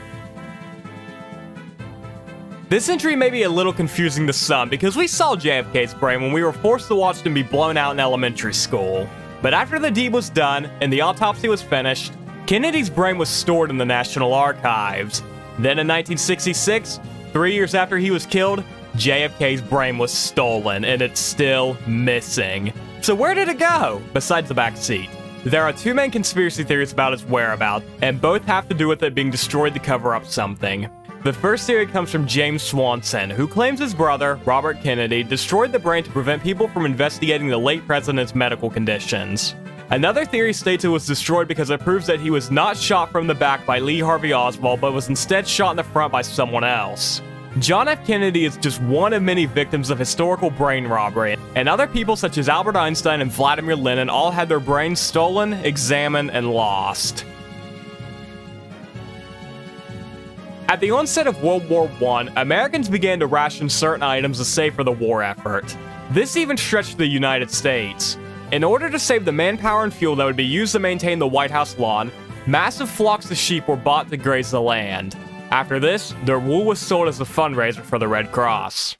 This entry may be a little confusing to some because we saw J F K's brain when we were forced to watch him be blown out in elementary school. But after the deed was done and the autopsy was finished, Kennedy's brain was stored in the National Archives. Then in nineteen sixty-six, three years after he was killed, J F K's brain was stolen and it's still missing. So where did it go, besides the back seat? There are two main conspiracy theories about its whereabouts, and both have to do with it being destroyed to cover up something. The first theory comes from James Swanson, who claims his brother, Robert Kennedy, destroyed the brain to prevent people from investigating the late president's medical conditions. Another theory states it was destroyed because it proves that he was not shot from the back by Lee Harvey Oswald, but was instead shot in the front by someone else. John F. Kennedy is just one of many victims of historical brain robbery, and other people such as Albert Einstein and Vladimir Lenin all had their brains stolen, examined, and lost. At the onset of World War One, Americans began to ration certain items to save for the war effort. This even stretched the United States. In order to save the manpower and fuel that would be used to maintain the White House lawn, massive flocks of sheep were bought to graze the land. After this, their wool was sold as a fundraiser for the Red Cross.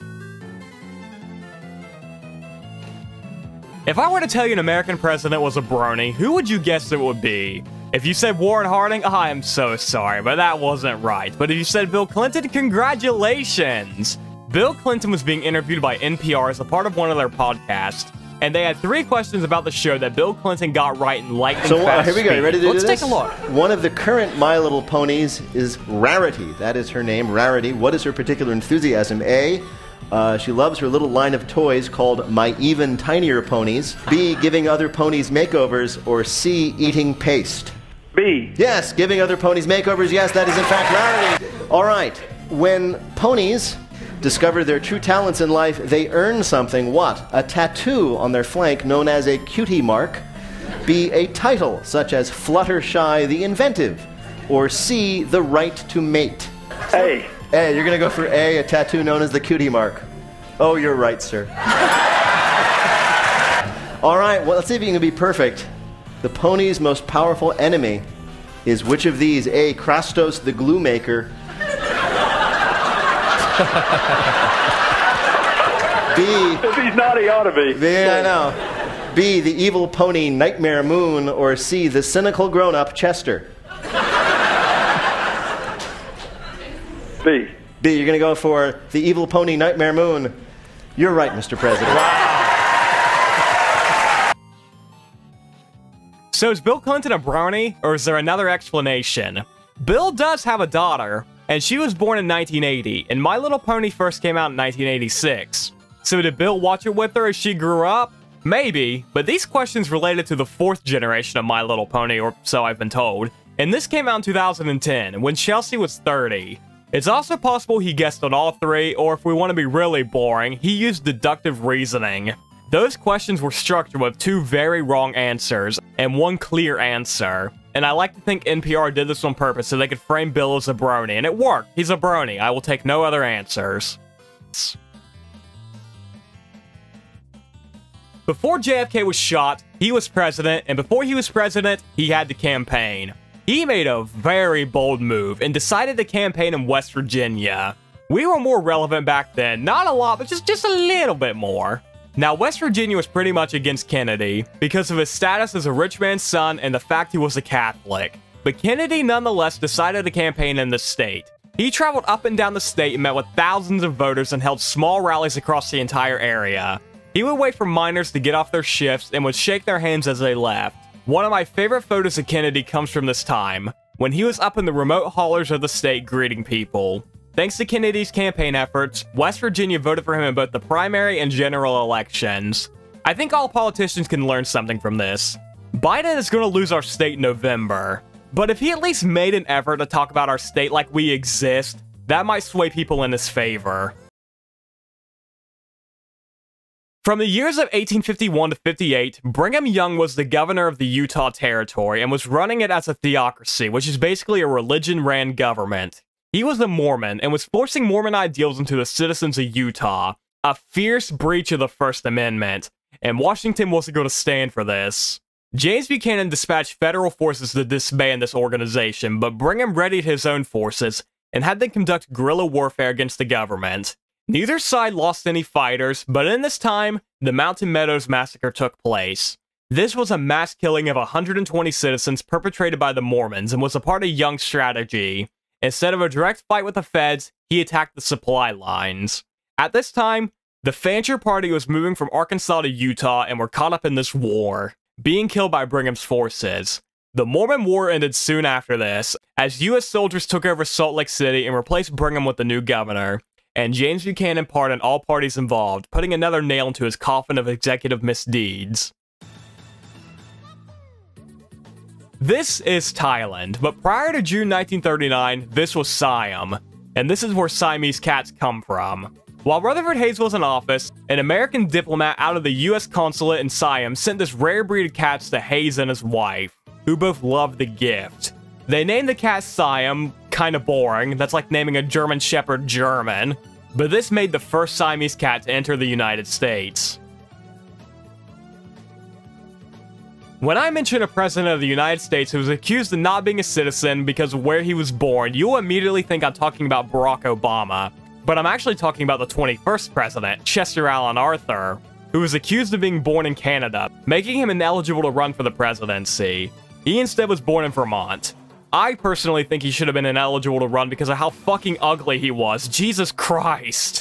If I were to tell you an American president was a brony, who would you guess it would be? If you said Warren Harding, I am so sorry, but that wasn't right. But if you said Bill Clinton, congratulations! Bill Clinton was being interviewed by N P R as a part of one of their podcasts, and they had three questions about the show that Bill Clinton got right in lightning so, fast uh, here we go. You ready to Let's do this? take a look. One of the current My Little Ponies is Rarity. That is her name, Rarity. What is her particular enthusiasm? A, uh, she loves her little line of toys called My Even Tinier Ponies. B, giving other ponies makeovers. Or C, eating paste. B. Yes, giving other ponies makeovers. Yes, that is in fact Rarity. All right. When ponies discover their true talents in life, they earn something. What? A tattoo on their flank known as a cutie mark. B, a title such as Fluttershy the Inventive. Or C, the right to mate. A. A, you're going to go for A, a tattoo known as the cutie mark. Oh, you're right, sir. All right, well, let's see if you can be perfect. The pony's most powerful enemy is which of these? A, Krastos the glue maker. B. If he's not, he ought to be. B, I know. B, the evil pony Nightmare Moon. Or C, the cynical grown-up Chester. B. B, you're going to go for the evil pony Nightmare Moon. You're right, Mister President. Wow. So is Bill Clinton a brony, or is there another explanation? Bill does have a daughter, and she was born in nineteen eighty, and My Little Pony first came out in nineteen eighty-six. So did Bill watch it with her as she grew up? Maybe, but these questions related to the fourth generation of My Little Pony, or so I've been told, and this came out in two thousand ten, when Chelsea was thirty. It's also possible he guessed on all three, or if we want to be really boring, he used deductive reasoning. Those questions were structured with two very wrong answers, and one clear answer. and I like to think N P R did this on purpose so they could frame Bill as a brony, and it worked. He's a brony. I will take no other answers. Before J F K was shot, he was president, and before he was president, he had to campaign. He made a very bold move and decided to campaign in West Virginia. We were more relevant back then, not a lot, but just, just a little bit more. Now, West Virginia was pretty much against Kennedy because of his status as a rich man's son and the fact he was a Catholic. But Kennedy nonetheless decided to campaign in the state. He traveled up and down the state and met with thousands of voters and held small rallies across the entire area. He would wait for miners to get off their shifts and would shake their hands as they left. One of my favorite photos of Kennedy comes from this time, when he was up in the remote hollers of the state greeting people. Thanks to Kennedy's campaign efforts, West Virginia voted for him in both the primary and general elections. I think all politicians can learn something from this. Biden is going to lose our state in November, but if he at least made an effort to talk about our state like we exist, that might sway people in his favor. From the years of eighteen fifty-one to fifty-eight, Brigham Young was the governor of the Utah Territory and was running it as a theocracy, which is basically a religion-ran government. He was a Mormon and was forcing Mormon ideals into the citizens of Utah, a fierce breach of the First Amendment, and Washington wasn't going to stand for this. James Buchanan dispatched federal forces to disband this organization, but Brigham readied his own forces and had them conduct guerrilla warfare against the government. Neither side lost any fighters, but in this time, the Mountain Meadows Massacre took place. This was a mass killing of one hundred twenty citizens perpetrated by the Mormons and was a part of Young's strategy. Instead of a direct fight with the feds, he attacked the supply lines. At this time, the Fancher Party was moving from Arkansas to Utah and were caught up in this war, being killed by Brigham's forces. The Mormon War ended soon after this, as U S soldiers took over Salt Lake City and replaced Brigham with the new governor, and James Buchanan pardoned all parties involved, putting another nail into his coffin of executive misdeeds. This is Thailand, but prior to June nineteen thirty-nine, this was Siam, and this is where Siamese cats come from. While Rutherford Hayes was in office, an American diplomat out of the U S consulate in Siam sent this rare breed of cats to Hayes and his wife, who both loved the gift. They named the cat Siam, kinda boring, that's like naming a German Shepherd German, but this made the first Siamese cat to enter the United States. When I mention a president of the United States who was accused of not being a citizen because of where he was born, you'll immediately think I'm talking about Barack Obama, but I'm actually talking about the twenty-first president, Chester Alan Arthur, who was accused of being born in Canada, making him ineligible to run for the presidency. He instead was born in Vermont. I personally think he should have been ineligible to run because of how fucking ugly he was. Jesus Christ.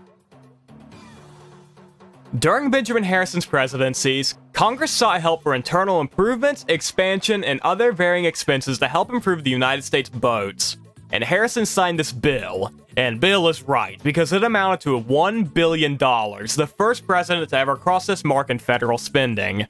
During Benjamin Harrison's presidencies, Congress sought help for internal improvements, expansion, and other varying expenses to help improve the United States boats. And Harrison signed this bill. And Bill is right, because it amounted to one billion dollars, the first president to ever cross this mark in federal spending.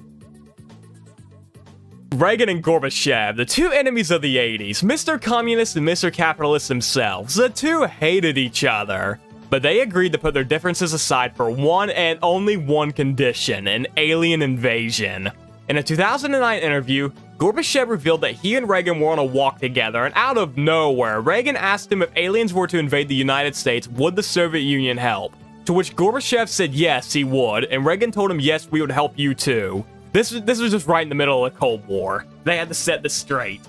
Reagan and Gorbachev, the two enemies of the eighties, Mister Communist and Mister Capitalist themselves, the two hated each other. But they agreed to put their differences aside for one and only one condition, an alien invasion. In a two thousand nine interview, Gorbachev revealed that he and Reagan were on a walk together, and out of nowhere, Reagan asked him if aliens were to invade the United States, would the Soviet Union help? To which Gorbachev said yes, he would, and Reagan told him yes, we would help you too. This, this was just right in the middle of the Cold War. They had to set this straight.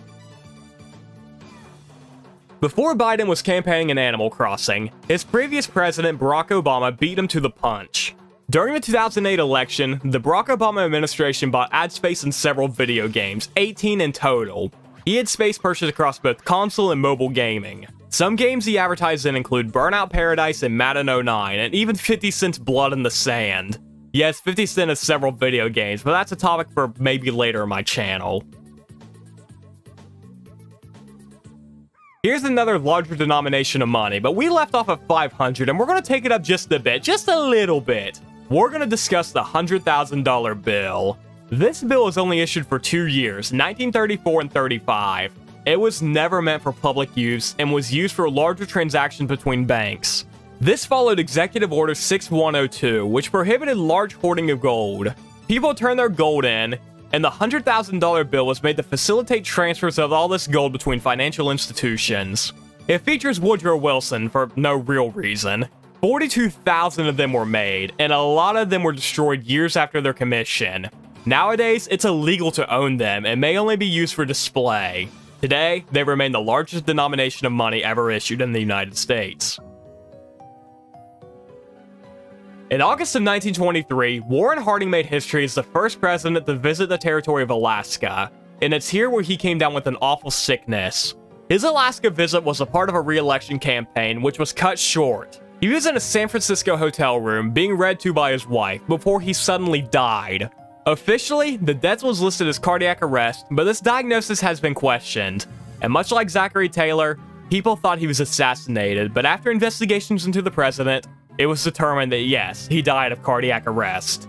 Before Biden was campaigning in Animal Crossing, his previous president, Barack Obama, beat him to the punch. During the two thousand eight election, the Barack Obama administration bought ad space in several video games, eighteen in total. He had space purchased across both console and mobile gaming. Some games he advertised in include Burnout Paradise and Madden oh nine, and even fifty cent's Blood in the Sand. Yes, fifty cent is several video games, but that's a topic for maybe later on my channel. Here's another larger denomination of money, but we left off at five hundred, and we're going to take it up just a bit, just a little bit. We're going to discuss the one hundred thousand dollar bill. This bill was only issued for two years, nineteen thirty-four and thirty-five. It was never meant for public use and was used for larger transactions between banks. This followed Executive Order six one oh two, which prohibited large hoarding of gold. People turned their gold in, and the one hundred thousand dollar bill was made to facilitate transfers of all this gold between financial institutions. It features Woodrow Wilson for no real reason. forty-two thousand of them were made, and a lot of them were destroyed years after their commission. Nowadays, it's illegal to own them and may only be used for display. Today, they remain the largest denomination of money ever issued in the United States. In August of nineteen twenty-three, Warren Harding made history as the first president to visit the territory of Alaska, and it's here where he came down with an awful sickness. His Alaska visit was a part of a re-election campaign, which was cut short. He was in a San Francisco hotel room being read to by his wife before he suddenly died. Officially, the death was listed as cardiac arrest, but this diagnosis has been questioned. And much like Zachary Taylor, people thought he was assassinated, but after investigations into the president, it was determined that yes, he died of cardiac arrest.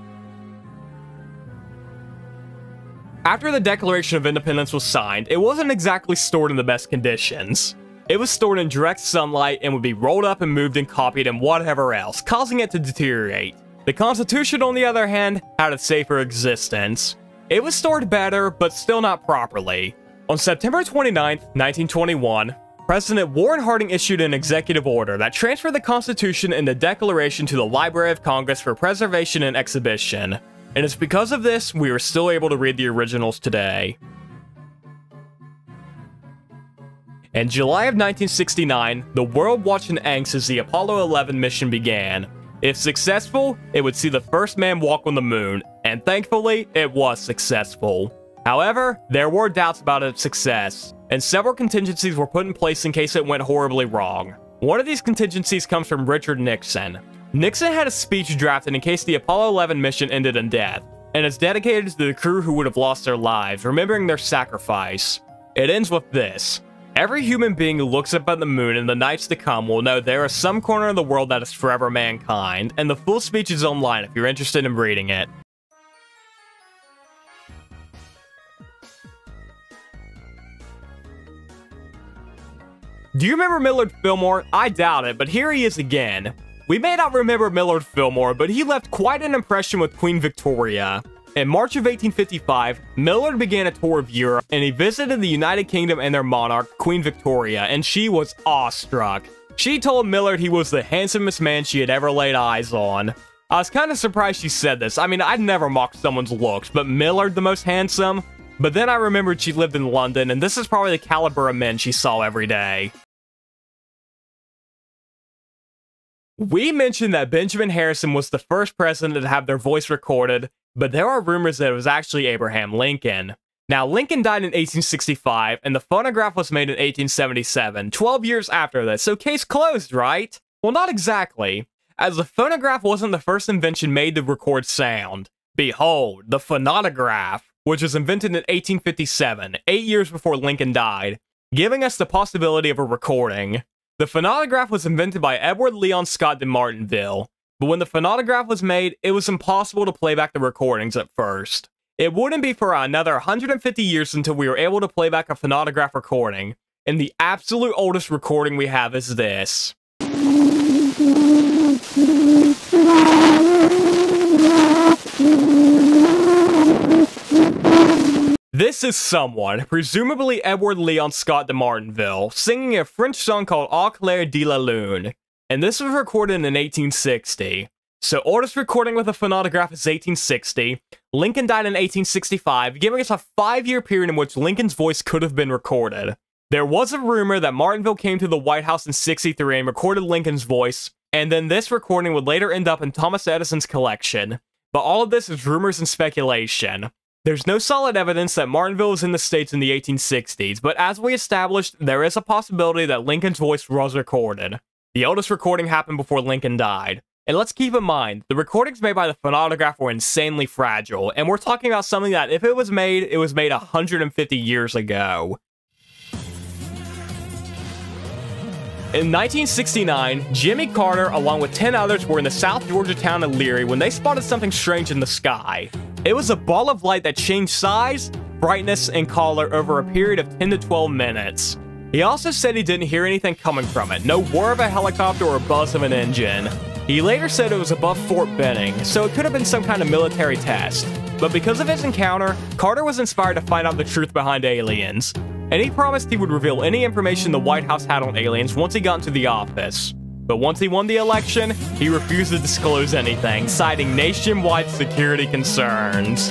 After the Declaration of Independence was signed, it wasn't exactly stored in the best conditions. It was stored in direct sunlight and would be rolled up and moved and copied and whatever else, causing it to deteriorate. The Constitution, on the other hand, had a safer existence. It was stored better, but still not properly. On September twenty-ninth, nineteen twenty-one, President Warren Harding issued an executive order that transferred the Constitution and the Declaration to the Library of Congress for preservation and exhibition. And it's because of this we are still able to read the originals today. In July of nineteen sixty-nine, the world watched in angst as the Apollo eleven mission began. If successful, it would see the first man walk on the moon, and thankfully, it was successful. However, there were doubts about its success, and several contingencies were put in place in case it went horribly wrong. One of these contingencies comes from Richard Nixon. Nixon had a speech drafted in case the Apollo eleven mission ended in death, and is dedicated to the crew who would have lost their lives, remembering their sacrifice. It ends with this: every human being who looks up at the moon in the nights to come will know there is some corner of the world that is forever mankind, and the full speech is online if you're interested in reading it. Do you remember Millard Fillmore? I doubt it, but here he is again. We may not remember Millard Fillmore, but he left quite an impression with Queen Victoria. In March of eighteen fifty-five, Millard began a tour of Europe, and he visited the United Kingdom and their monarch, Queen Victoria, and she was awestruck. She told Millard he was the handsomest man she had ever laid eyes on. I was kind of surprised she said this. I mean, I'd never mock someone's looks, but Millard the most handsome? But then I remembered she lived in London, and this is probably the caliber of men she saw every day. We mentioned that Benjamin Harrison was the first president to have their voice recorded, but there are rumors that it was actually Abraham Lincoln. Now, Lincoln died in eighteen sixty-five, and the phonograph was made in eighteen seventy-seven, twelve years after this, so case closed, right? Well, not exactly, as the phonograph wasn't the first invention made to record sound. Behold, the phonautograph, which was invented in eighteen fifty-seven, eight years before Lincoln died, giving us the possibility of a recording. The phonautograph was invented by Edward Leon Scott de Martinville, but when the phonautograph was made, it was impossible to play back the recordings at first. It wouldn't be for another one hundred fifty years until we were able to play back a phonautograph recording, and the absolute oldest recording we have is this. This is someone, presumably Edward Leon Scott de Martinville, singing a French song called Au clair de la lune, and this was recorded in eighteen sixty. So oldest recording with a phonautograph is eighteen sixty, Lincoln died in eighteen sixty-five, giving us a five-year period in which Lincoln's voice could have been recorded. There was a rumor that Martinville came to the White House in sixty-three and recorded Lincoln's voice, and then this recording would later end up in Thomas Edison's collection. But all of this is rumors and speculation. There's no solid evidence that Martinville was in the States in the eighteen sixties, but as we established, there is a possibility that Lincoln's voice was recorded. The oldest recording happened before Lincoln died. And let's keep in mind, the recordings made by the phonautograph were insanely fragile, and we're talking about something that, if it was made, it was made one hundred fifty years ago. In nineteen sixty-nine, Jimmy Carter, along with ten others, were in the South Georgia town of Leary when they spotted something strange in the sky. It was a ball of light that changed size, brightness, and color over a period of ten to twelve minutes. He also said he didn't hear anything coming from it, no whir of a helicopter or buzz of an engine. He later said it was above Fort Benning, so it could have been some kind of military test. but because of his encounter, Carter was inspired to find out the truth behind aliens, and he promised he would reveal any information the White House had on aliens once he got into the office. But once he won the election, he refused to disclose anything, citing nationwide security concerns.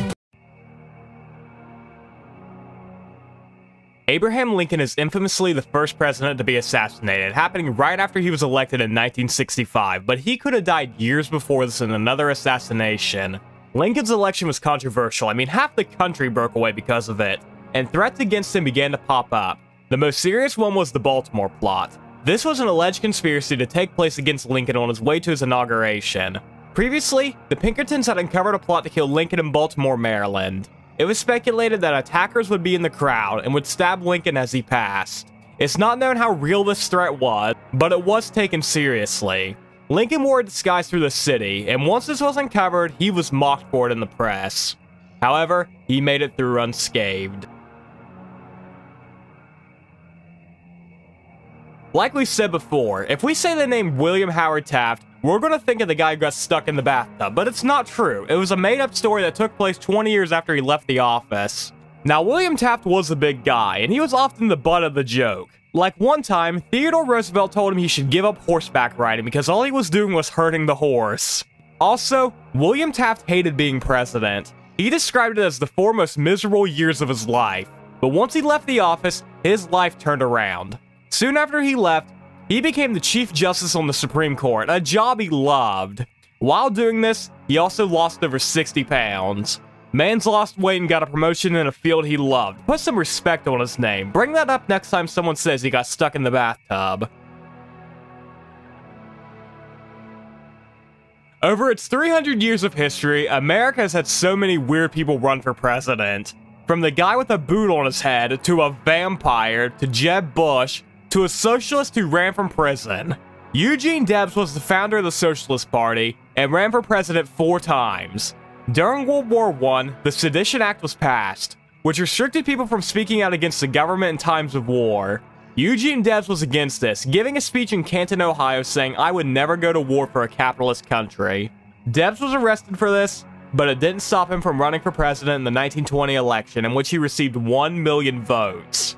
Abraham Lincoln is infamously the first president to be assassinated, happening right after he was elected in nineteen sixty-five, but he could have died years before this in another assassination. Lincoln's election was controversial. I mean, half the country broke away because of it, and threats against him began to pop up. The most serious one was the Baltimore plot. This was an alleged conspiracy to take place against Lincoln on his way to his inauguration. Previously, the Pinkertons had uncovered a plot to kill Lincoln in Baltimore, Maryland. It was speculated that attackers would be in the crowd and would stab Lincoln as he passed. It's not known how real this threat was, but it was taken seriously. Lincoln wore a disguise through the city, and once this was uncovered, he was mocked for it in the press. However, he made it through unscathed. Like we said before, if we say the name William Howard Taft, we're going to think of the guy who got stuck in the bathtub, but it's not true. It was a made-up story that took place twenty years after he left the office. Now, William Taft was a big guy, and he was often the butt of the joke. Like one time, Theodore Roosevelt told him he should give up horseback riding because all he was doing was hurting the horse. Also, William Taft hated being president. He described it as the four most miserable years of his life. But once he left the office, his life turned around. Soon after he left, he became the Chief Justice on the Supreme Court, a job he loved. While doing this, he also lost over sixty pounds. Man's lost weight and got a promotion in a field he loved. Put some respect on his name. Bring that up next time someone says he got stuck in the bathtub. Over its three hundred years of history, America has had so many weird people run for president. From the guy with a boot on his head, to a vampire, to Jeb Bush, to a socialist who ran from prison. Eugene Debs was the founder of the Socialist Party and ran for president four times. During World War One, the Sedition Act was passed, which restricted people from speaking out against the government in times of war. Eugene Debs was against this, giving a speech in Canton, Ohio saying, "I would never go to war for a capitalist country." Debs was arrested for this, but it didn't stop him from running for president in the nineteen twenty election, in which he received one million votes.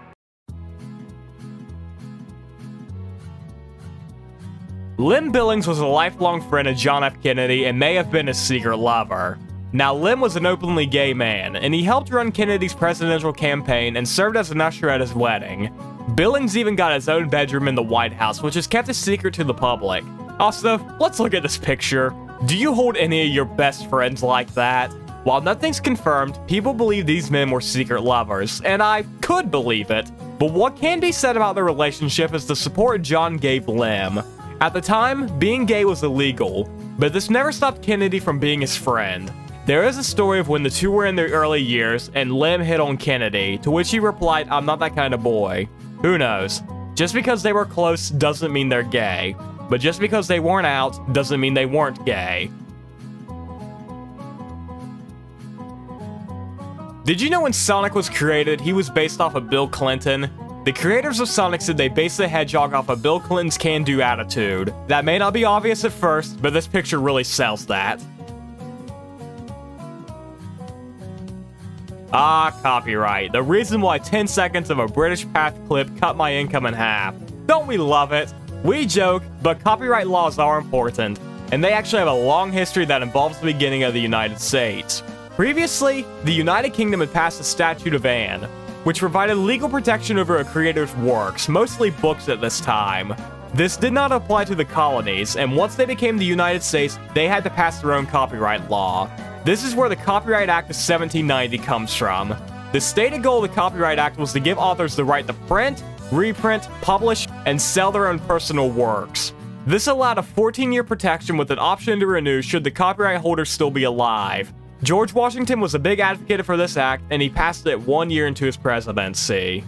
Lynn Billings was a lifelong friend of John F. Kennedy and may have been his secret lover. Now, Lynn was an openly gay man, and he helped run Kennedy's presidential campaign and served as an usher at his wedding. Billings even got his own bedroom in the White House, which is kept a secret to the public. Also, let's look at this picture. Do you hold any of your best friends like that? While nothing's confirmed, people believe these men were secret lovers, and I could believe it. But what can be said about their relationship is the support John gave Lynn. At the time, being gay was illegal, but this never stopped Kennedy from being his friend. There is a story of when the two were in their early years and Lynn hit on Kennedy, to which he replied, "I'm not that kind of boy." Who knows? Just because they were close doesn't mean they're gay, but just because they weren't out doesn't mean they weren't gay. Did you know when Sonic was created, he was based off of Bill Clinton? The creators of Sonic said they based the hedgehog off of Bill Clinton's can-do attitude. That may not be obvious at first, but this picture really sells that. Ah, copyright. The reason why ten seconds of a British Path clip cut my income in half. Don't we love it? We joke, but copyright laws are important, and they actually have a long history that involves the beginning of the United States. Previously, the United Kingdom had passed the Statute of Anne, which provided legal protection over a creator's works, mostly books at this time. This did not apply to the colonies, and once they became the United States, they had to pass their own copyright law. This is where the Copyright Act of seventeen ninety comes from. The stated goal of the Copyright Act was to give authors the right to print, reprint, publish, and sell their own personal works. This allowed a fourteen-year protection with an option to renew should the copyright holder still be alive. George Washington was a big advocate for this act, and he passed it one year into his presidency.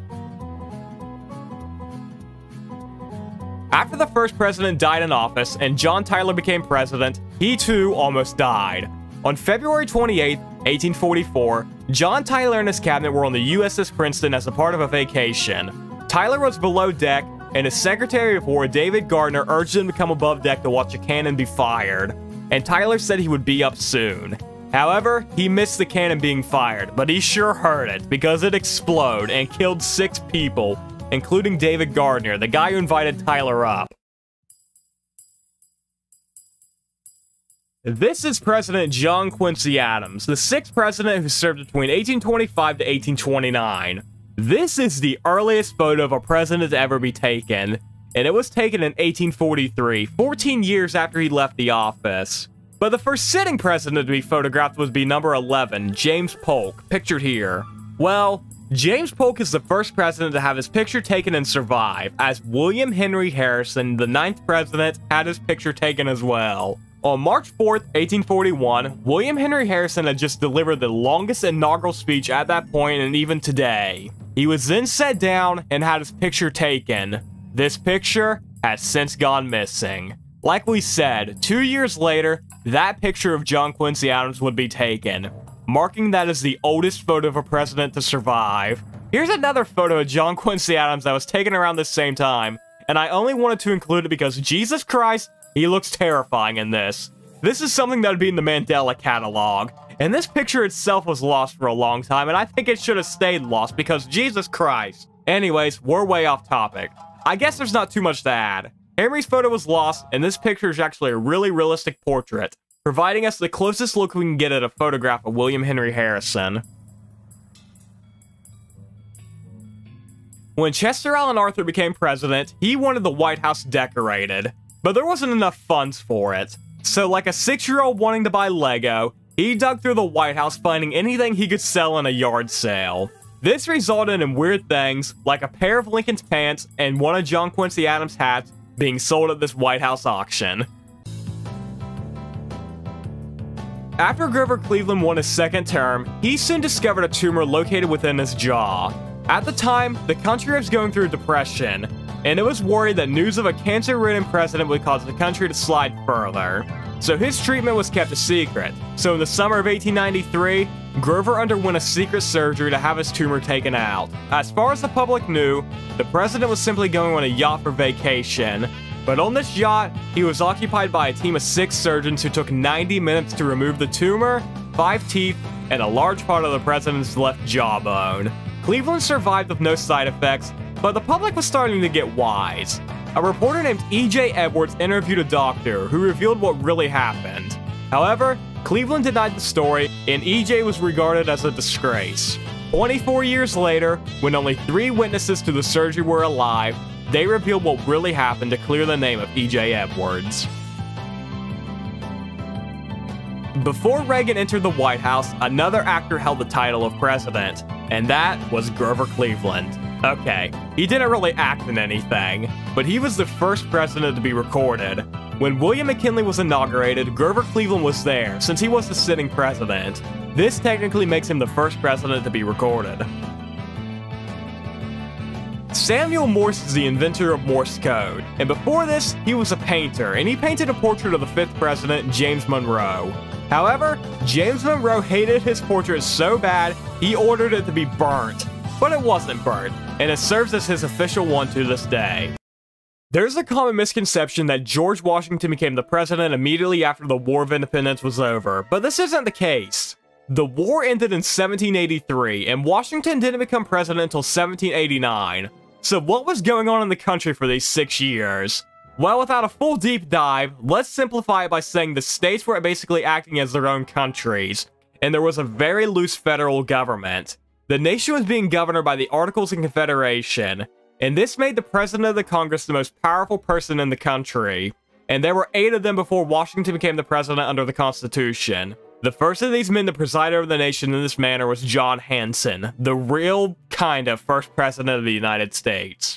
After the first president died in office and John Tyler became president, he too almost died. On February twenty-eighth, eighteen forty-four, John Tyler and his cabinet were on the U S S Princeton as a part of a vacation. Tyler was below deck, and his Secretary of War, David Gardner, urged him to come above deck to watch a cannon be fired, and Tyler said he would be up soon. However, he missed the cannon being fired, but he sure heard it because it exploded and killed six people, including David Gardner, the guy who invited Tyler up. This is President John Quincy Adams, the sixth president who served between eighteen twenty-five to eighteen twenty-nine. This is the earliest photo of a president to ever be taken, and it was taken in eighteen forty-three, fourteen years after he left the office. But the first sitting president to be photographed would be number eleven, James Polk, pictured here. Well, James Polk is the first president to have his picture taken and survive, as William Henry Harrison, the ninth president, had his picture taken as well. On March fourth, eighteen forty-one, William Henry Harrison had just delivered the longest inaugural speech at that point and even today. He was then sat down and had his picture taken. This picture has since gone missing. Like we said, two years later, that picture of John Quincy Adams would be taken, marking that as the oldest photo of a president to survive. Here's another photo of John Quincy Adams that was taken around the same time, and I only wanted to include it because, Jesus Christ, he looks terrifying in this. This is something that would be in the Mandela catalog, and this picture itself was lost for a long time, and I think it should have stayed lost because, Jesus Christ. Anyways, we're way off topic. I guess there's not too much to add. Henry's photo was lost, and this picture is actually a really realistic portrait, providing us the closest look we can get at a photograph of William Henry Harrison. When Chester Alan Arthur became president, he wanted the White House decorated, but there wasn't enough funds for it. So like a six-year-old wanting to buy Lego, he dug through the White House finding anything he could sell in a yard sale. This resulted in weird things, like a pair of Lincoln's pants and one of John Quincy Adams' hats being sold at this White House auction. After Grover Cleveland won his second term, he soon discovered a tumor located within his jaw. At the time, the country was going through a depression, and it was worried that news of a cancer-ridden president would cause the country to slide further. So his treatment was kept a secret. So in the summer of eighteen ninety-three, Grover underwent a secret surgery to have his tumor taken out. As far as the public knew, the president was simply going on a yacht for vacation. But on this yacht, he was occupied by a team of six surgeons who took ninety minutes to remove the tumor, five teeth, and a large part of the president's left jawbone. Cleveland survived with no side effects, but the public was starting to get wise. A reporter named E J Edwards interviewed a doctor who revealed what really happened. However, Cleveland denied the story, and E J was regarded as a disgrace. twenty-four years later, when only three witnesses to the surgery were alive, they revealed what really happened to clear the name of E J Edwards. Before Reagan entered the White House, another actor held the title of president, and that was Grover Cleveland. Okay, he didn't really act in anything, but he was the first president to be recorded. When William McKinley was inaugurated, Grover Cleveland was there, since he was the sitting president. This technically makes him the first president to be recorded. Samuel Morse is the inventor of Morse code, and before this, he was a painter, and he painted a portrait of the fifth president, James Monroe. However, James Monroe hated his portrait so bad, he ordered it to be burnt. But it wasn't burnt, and it serves as his official one to this day. There's a common misconception that George Washington became the president immediately after the War of Independence was over, but this isn't the case. The war ended in seventeen eighty-three, and Washington didn't become president until seventeen eighty-nine. So what was going on in the country for these six years? Well, without a full deep dive, let's simplify it by saying the states were basically acting as their own countries, and there was a very loose federal government. The nation was being governed by the Articles of Confederation, and this made the President of the Congress the most powerful person in the country. And there were eight of them before Washington became the president under the Constitution. The first of these men to preside over the nation in this manner was John Hanson, the real kind of first president of the United States.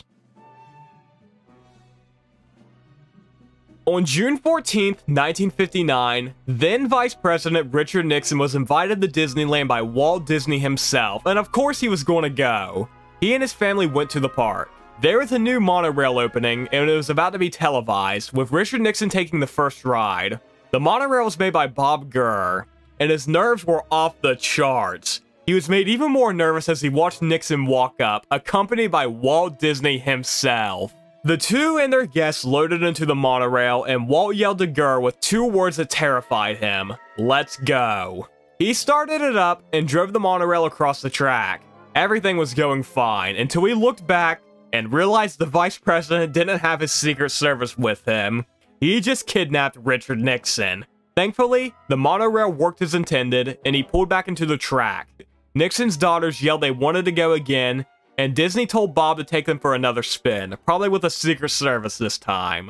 On June fourteenth, nineteen fifty-nine, then Vice President Richard Nixon was invited to Disneyland by Walt Disney himself, and of course he was going to go. He and his family went to the park. There was a new monorail opening, and it was about to be televised, with Richard Nixon taking the first ride. The monorail was made by Bob Gurr, and his nerves were off the charts. He was made even more nervous as he watched Nixon walk up, accompanied by Walt Disney himself. The two and their guests loaded into the monorail, and Walt yelled to Gurr with two words that terrified him: "Let's go." He started it up and drove the monorail across the track. Everything was going fine until he looked back and realized the vice president didn't have his Secret Service with him. He just kidnapped Richard Nixon. Thankfully, the monorail worked as intended, and he pulled back into the track. Nixon's daughters yelled they wanted to go again, and Disney told Bob to take them for another spin, probably with the Secret Service this time.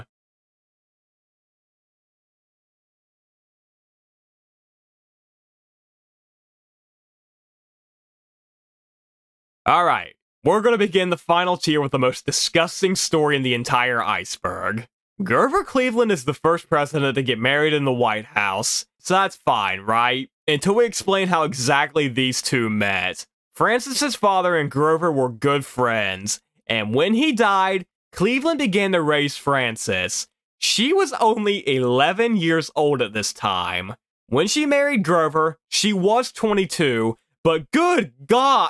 Alright, we're gonna begin the final tier with the most disgusting story in the entire Iceberg. Grover Cleveland is the first president to get married in the White House, so that's fine, right? Until we explain how exactly these two met. Francis's father and Grover were good friends, and when he died, Cleveland began to raise Frances. She was only eleven years old at this time. When she married Grover, she was twenty-two, but good God,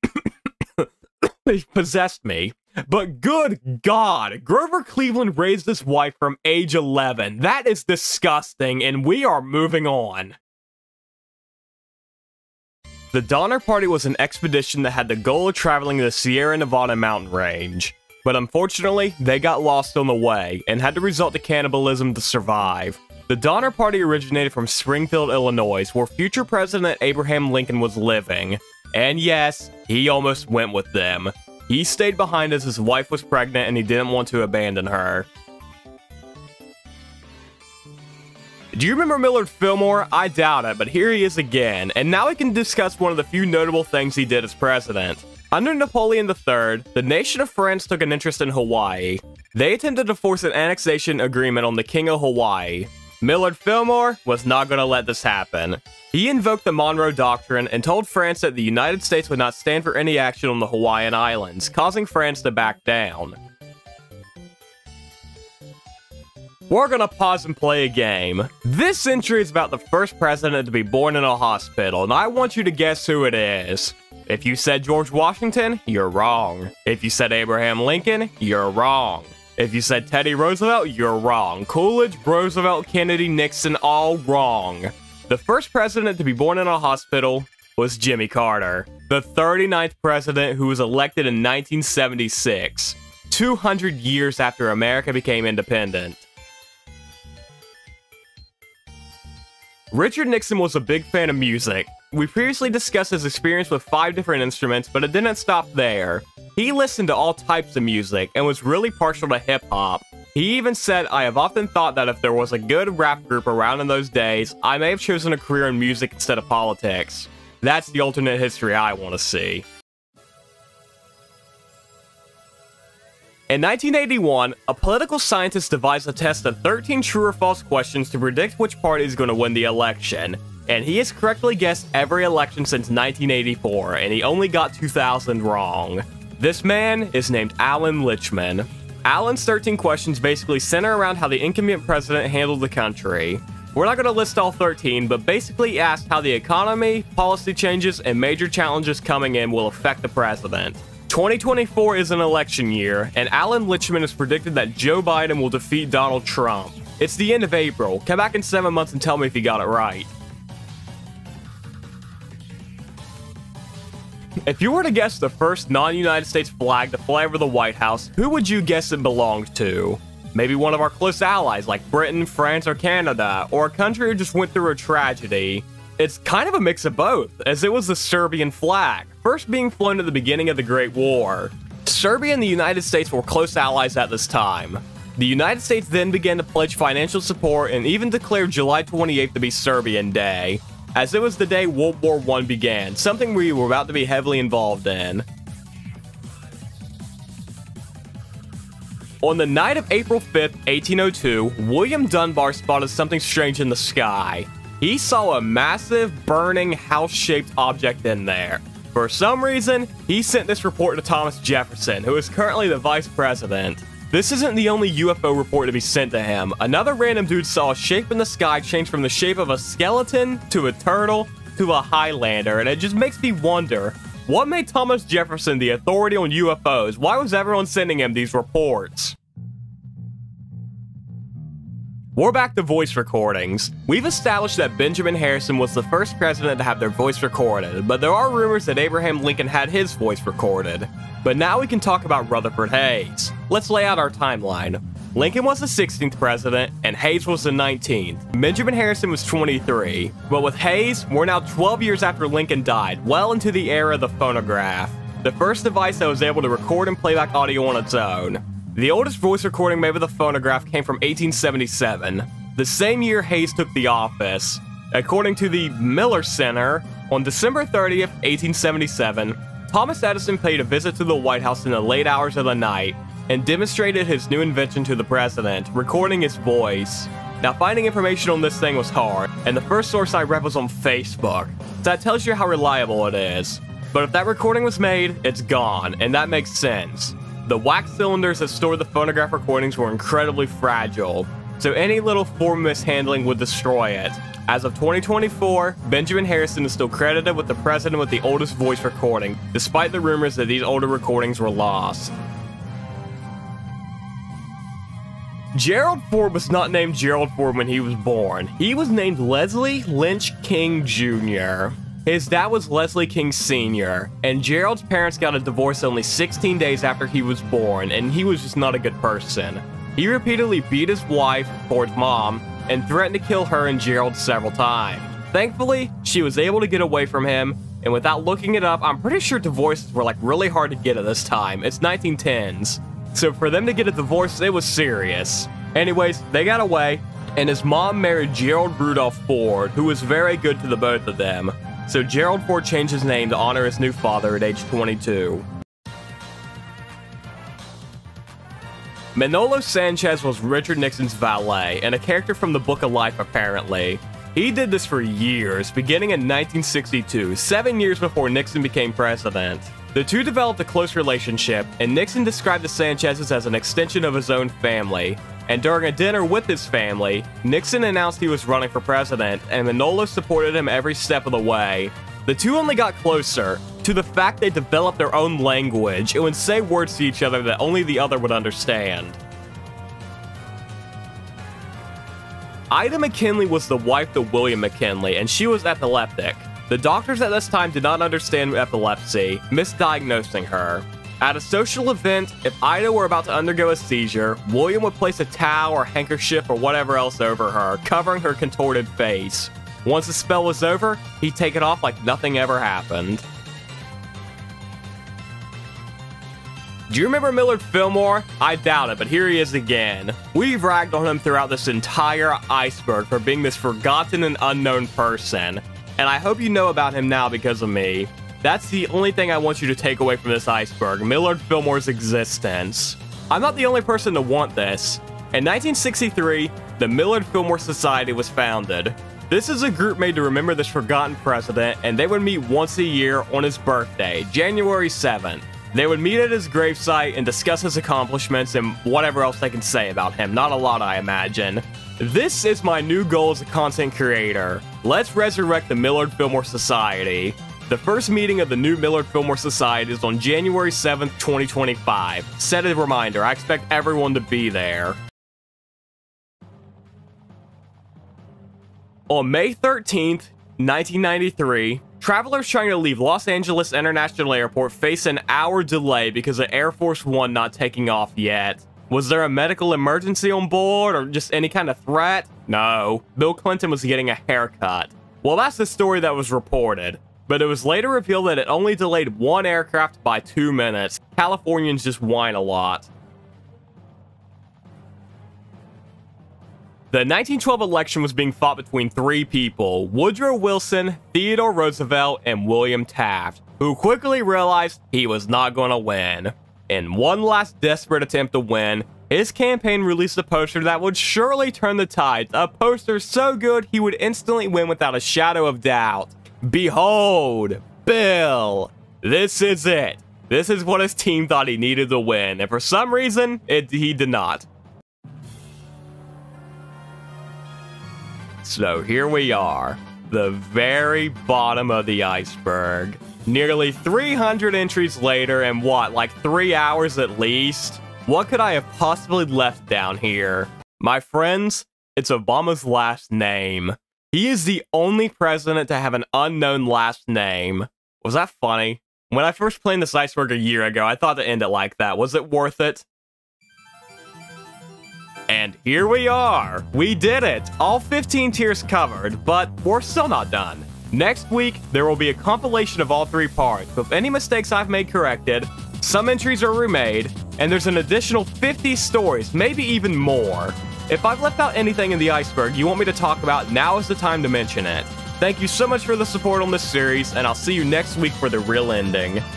he possessed me. But good God, Grover Cleveland raised his wife from age eleven. That is disgusting, and we are moving on. The Donner Party was an expedition that had the goal of traveling the Sierra Nevada mountain range. But unfortunately, they got lost on the way, and had to resort to cannibalism to survive. The Donner Party originated from Springfield, Illinois, where future President Abraham Lincoln was living. And yes, he almost went with them. He stayed behind as his wife was pregnant and he didn't want to abandon her. Do you remember Millard Fillmore? I doubt it, but here he is again, and now we can discuss one of the few notable things he did as president. Under Napoleon the third, the nation of France took an interest in Hawaii. They attempted to force an annexation agreement on the King of Hawaii. Millard Fillmore was not going to let this happen. He invoked the Monroe Doctrine and told France that the United States would not stand for any action on the Hawaiian Islands, causing France to back down. We're gonna pause and play a game. This entry is about the first president to be born in a hospital, and I want you to guess who it is. If you said George Washington, you're wrong. If you said Abraham Lincoln, you're wrong. If you said Teddy Roosevelt, you're wrong. Coolidge, Roosevelt, Kennedy, Nixon, all wrong. The first president to be born in a hospital was Jimmy Carter, the thirty-ninth president who was elected in nineteen seventy-six, two hundred years after America became independent. Richard Nixon was a big fan of music. We previously discussed his experience with five different instruments, but it didn't stop there. He listened to all types of music and was really partial to hip-hop. He even said, "I have often thought that if there was a good rap group around in those days, I may have chosen a career in music instead of politics." That's the alternate history I want to see. In nineteen eighty-one, a political scientist devised a test of thirteen true or false questions to predict which party is going to win the election. And he has correctly guessed every election since nineteen eighty-four, and he only got two thousand wrong. This man is named Alan Lichtman. Alan's thirteen questions basically center around how the incumbent president handled the country. We're not going to list all thirteen, but basically asked how the economy, policy changes, and major challenges coming in will affect the president. twenty twenty-four is an election year, and Alan Lichtman has predicted that Joe Biden will defeat Donald Trump. It's the end of April. Come back in seven months and tell me if you got it right. If you were to guess the first non-United States flag to fly over the White House, who would you guess it belonged to? Maybe one of our close allies like Britain, France, or Canada, or a country who just went through a tragedy. It's kind of a mix of both, as it was the Serbian flag, first being flown at the beginning of the Great War. Serbia and the United States were close allies at this time. The United States then began to pledge financial support and even declared July twenty-eighth to be Serbian Day, as it was the day World War One began, something we were about to be heavily involved in. On the night of April fifth, eighteen oh two, William Dunbar spotted something strange in the sky. He saw a massive, burning, house-shaped object in there. For some reason, he sent this report to Thomas Jefferson, who is currently the vice president. This isn't the only U F O report to be sent to him. Another random dude saw a shape in the sky change from the shape of a skeleton, to a turtle, to a Highlander, and it just makes me wonder, what made Thomas Jefferson the authority on U F Os? Why was everyone sending him these reports? We're back to voice recordings. We've established that Benjamin Harrison was the first president to have their voice recorded, but there are rumors that Abraham Lincoln had his voice recorded. But now we can talk about Rutherford Hayes. Let's lay out our timeline. Lincoln was the sixteenth president, and Hayes was the nineteenth. Benjamin Harrison was twenty-three. But with Hayes, we're now twelve years after Lincoln died, well into the era of the phonograph, the first device that was able to record and play back audio on its own. The oldest voice recording made with a phonograph came from eighteen seventy-seven, the same year Hayes took the office. According to the Miller Center, on December thirtieth, eighteen seventy-seven, Thomas Edison paid a visit to the White House in the late hours of the night and demonstrated his new invention to the president, recording his voice. Now, finding information on this thing was hard, and the first source I read was on Facebook, so that tells you how reliable it is. But if that recording was made, it's gone, and that makes sense. The wax cylinders that stored the phonograph recordings were incredibly fragile, so any little form mishandling would destroy it. As of twenty twenty-four, Benjamin Harrison is still credited with the president with the oldest voice recording, despite the rumors that these older recordings were lost. Gerald Ford was not named Gerald Ford when he was born. He was named Leslie Lynch King Junior His dad was Leslie King Senior, and Gerald's parents got a divorce only sixteen days after he was born, and he was just not a good person. He repeatedly beat his wife, Ford's mom, and threatened to kill her and Gerald several times. Thankfully, she was able to get away from him, and without looking it up, I'm pretty sure divorces were like really hard to get at this time. It's nineteen tens. So for them to get a divorce, it was serious. Anyways, they got away, and his mom married Gerald Rudolph Ford, who was very good to the both of them. So Gerald Ford changed his name to honor his new father at age twenty-two. Manolo Sanchez was Richard Nixon's valet, and a character from the Book of Life apparently. He did this for years, beginning in nineteen sixty-two, seven years before Nixon became president. The two developed a close relationship, and Nixon described the Sanchezes as an extension of his own family. And during a dinner with his family, Nixon announced he was running for president, and Manolo supported him every step of the way. The two only got closer, to the fact they developed their own language and would say words to each other that only the other would understand. Ida McKinley was the wife to William McKinley, and she was epileptic. The doctors at this time did not understand epilepsy, misdiagnosing her. At a social event, if Ida were about to undergo a seizure, William would place a towel or handkerchief or whatever else over her, covering her contorted face. Once the spell was over, he'd take it off like nothing ever happened. Do you remember Millard Fillmore? I doubt it, but here he is again. We've ragged on him throughout this entire Iceberg for being this forgotten and unknown person, and I hope you know about him now because of me. That's the only thing I want you to take away from this iceberg, Millard Fillmore's existence. I'm not the only person to want this. In nineteen sixty-three, the Millard Fillmore Society was founded. This is a group made to remember this forgotten president, and they would meet once a year on his birthday, January seventh. They would meet at his gravesite and discuss his accomplishments and whatever else they can say about him. Not a lot, I imagine. This is my new goal as a content creator. Let's resurrect the Millard Fillmore Society. The first meeting of the new Millard Fillmore Society is on January seventh, twenty twenty-five. Set a reminder, I expect everyone to be there. On May thirteenth, nineteen ninety-three, travelers trying to leave Los Angeles International Airport face an hour delay because of Air Force One not taking off yet. Was there a medical emergency on board or just any kind of threat? No, Bill Clinton was getting a haircut. Well, that's the story that was reported. But it was later revealed that it only delayed one aircraft by two minutes. Californians just whine a lot. The nineteen twelve election was being fought between three people, Woodrow Wilson, Theodore Roosevelt, and William Taft, who quickly realized he was not going to win. In one last desperate attempt to win, his campaign released a poster that would surely turn the tides, a poster so good he would instantly win without a shadow of doubt. Behold, Bill. This is it. This is what his team thought he needed to win, and for some reason, it, he did not. So here we are, the very bottom of the iceberg. Nearly three hundred entries later, and what, like three hours at least? What could I have possibly left down here? My friends, it's Obama's last name. He is the only president to have an unknown last name. Was that funny? When I first played this Iceberg a year ago, I thought to end it like that. Was it worth it? And here we are! We did it! All fifteen tiers covered, but we're still not done. Next week, there will be a compilation of all three parts, with any mistakes I've made corrected, some entries are remade, and there's an additional fifty stories, maybe even more. If I've left out anything in the Iceberg you want me to talk about, now is the time to mention it. Thank you so much for the support on this series, and I'll see you next week for the real ending.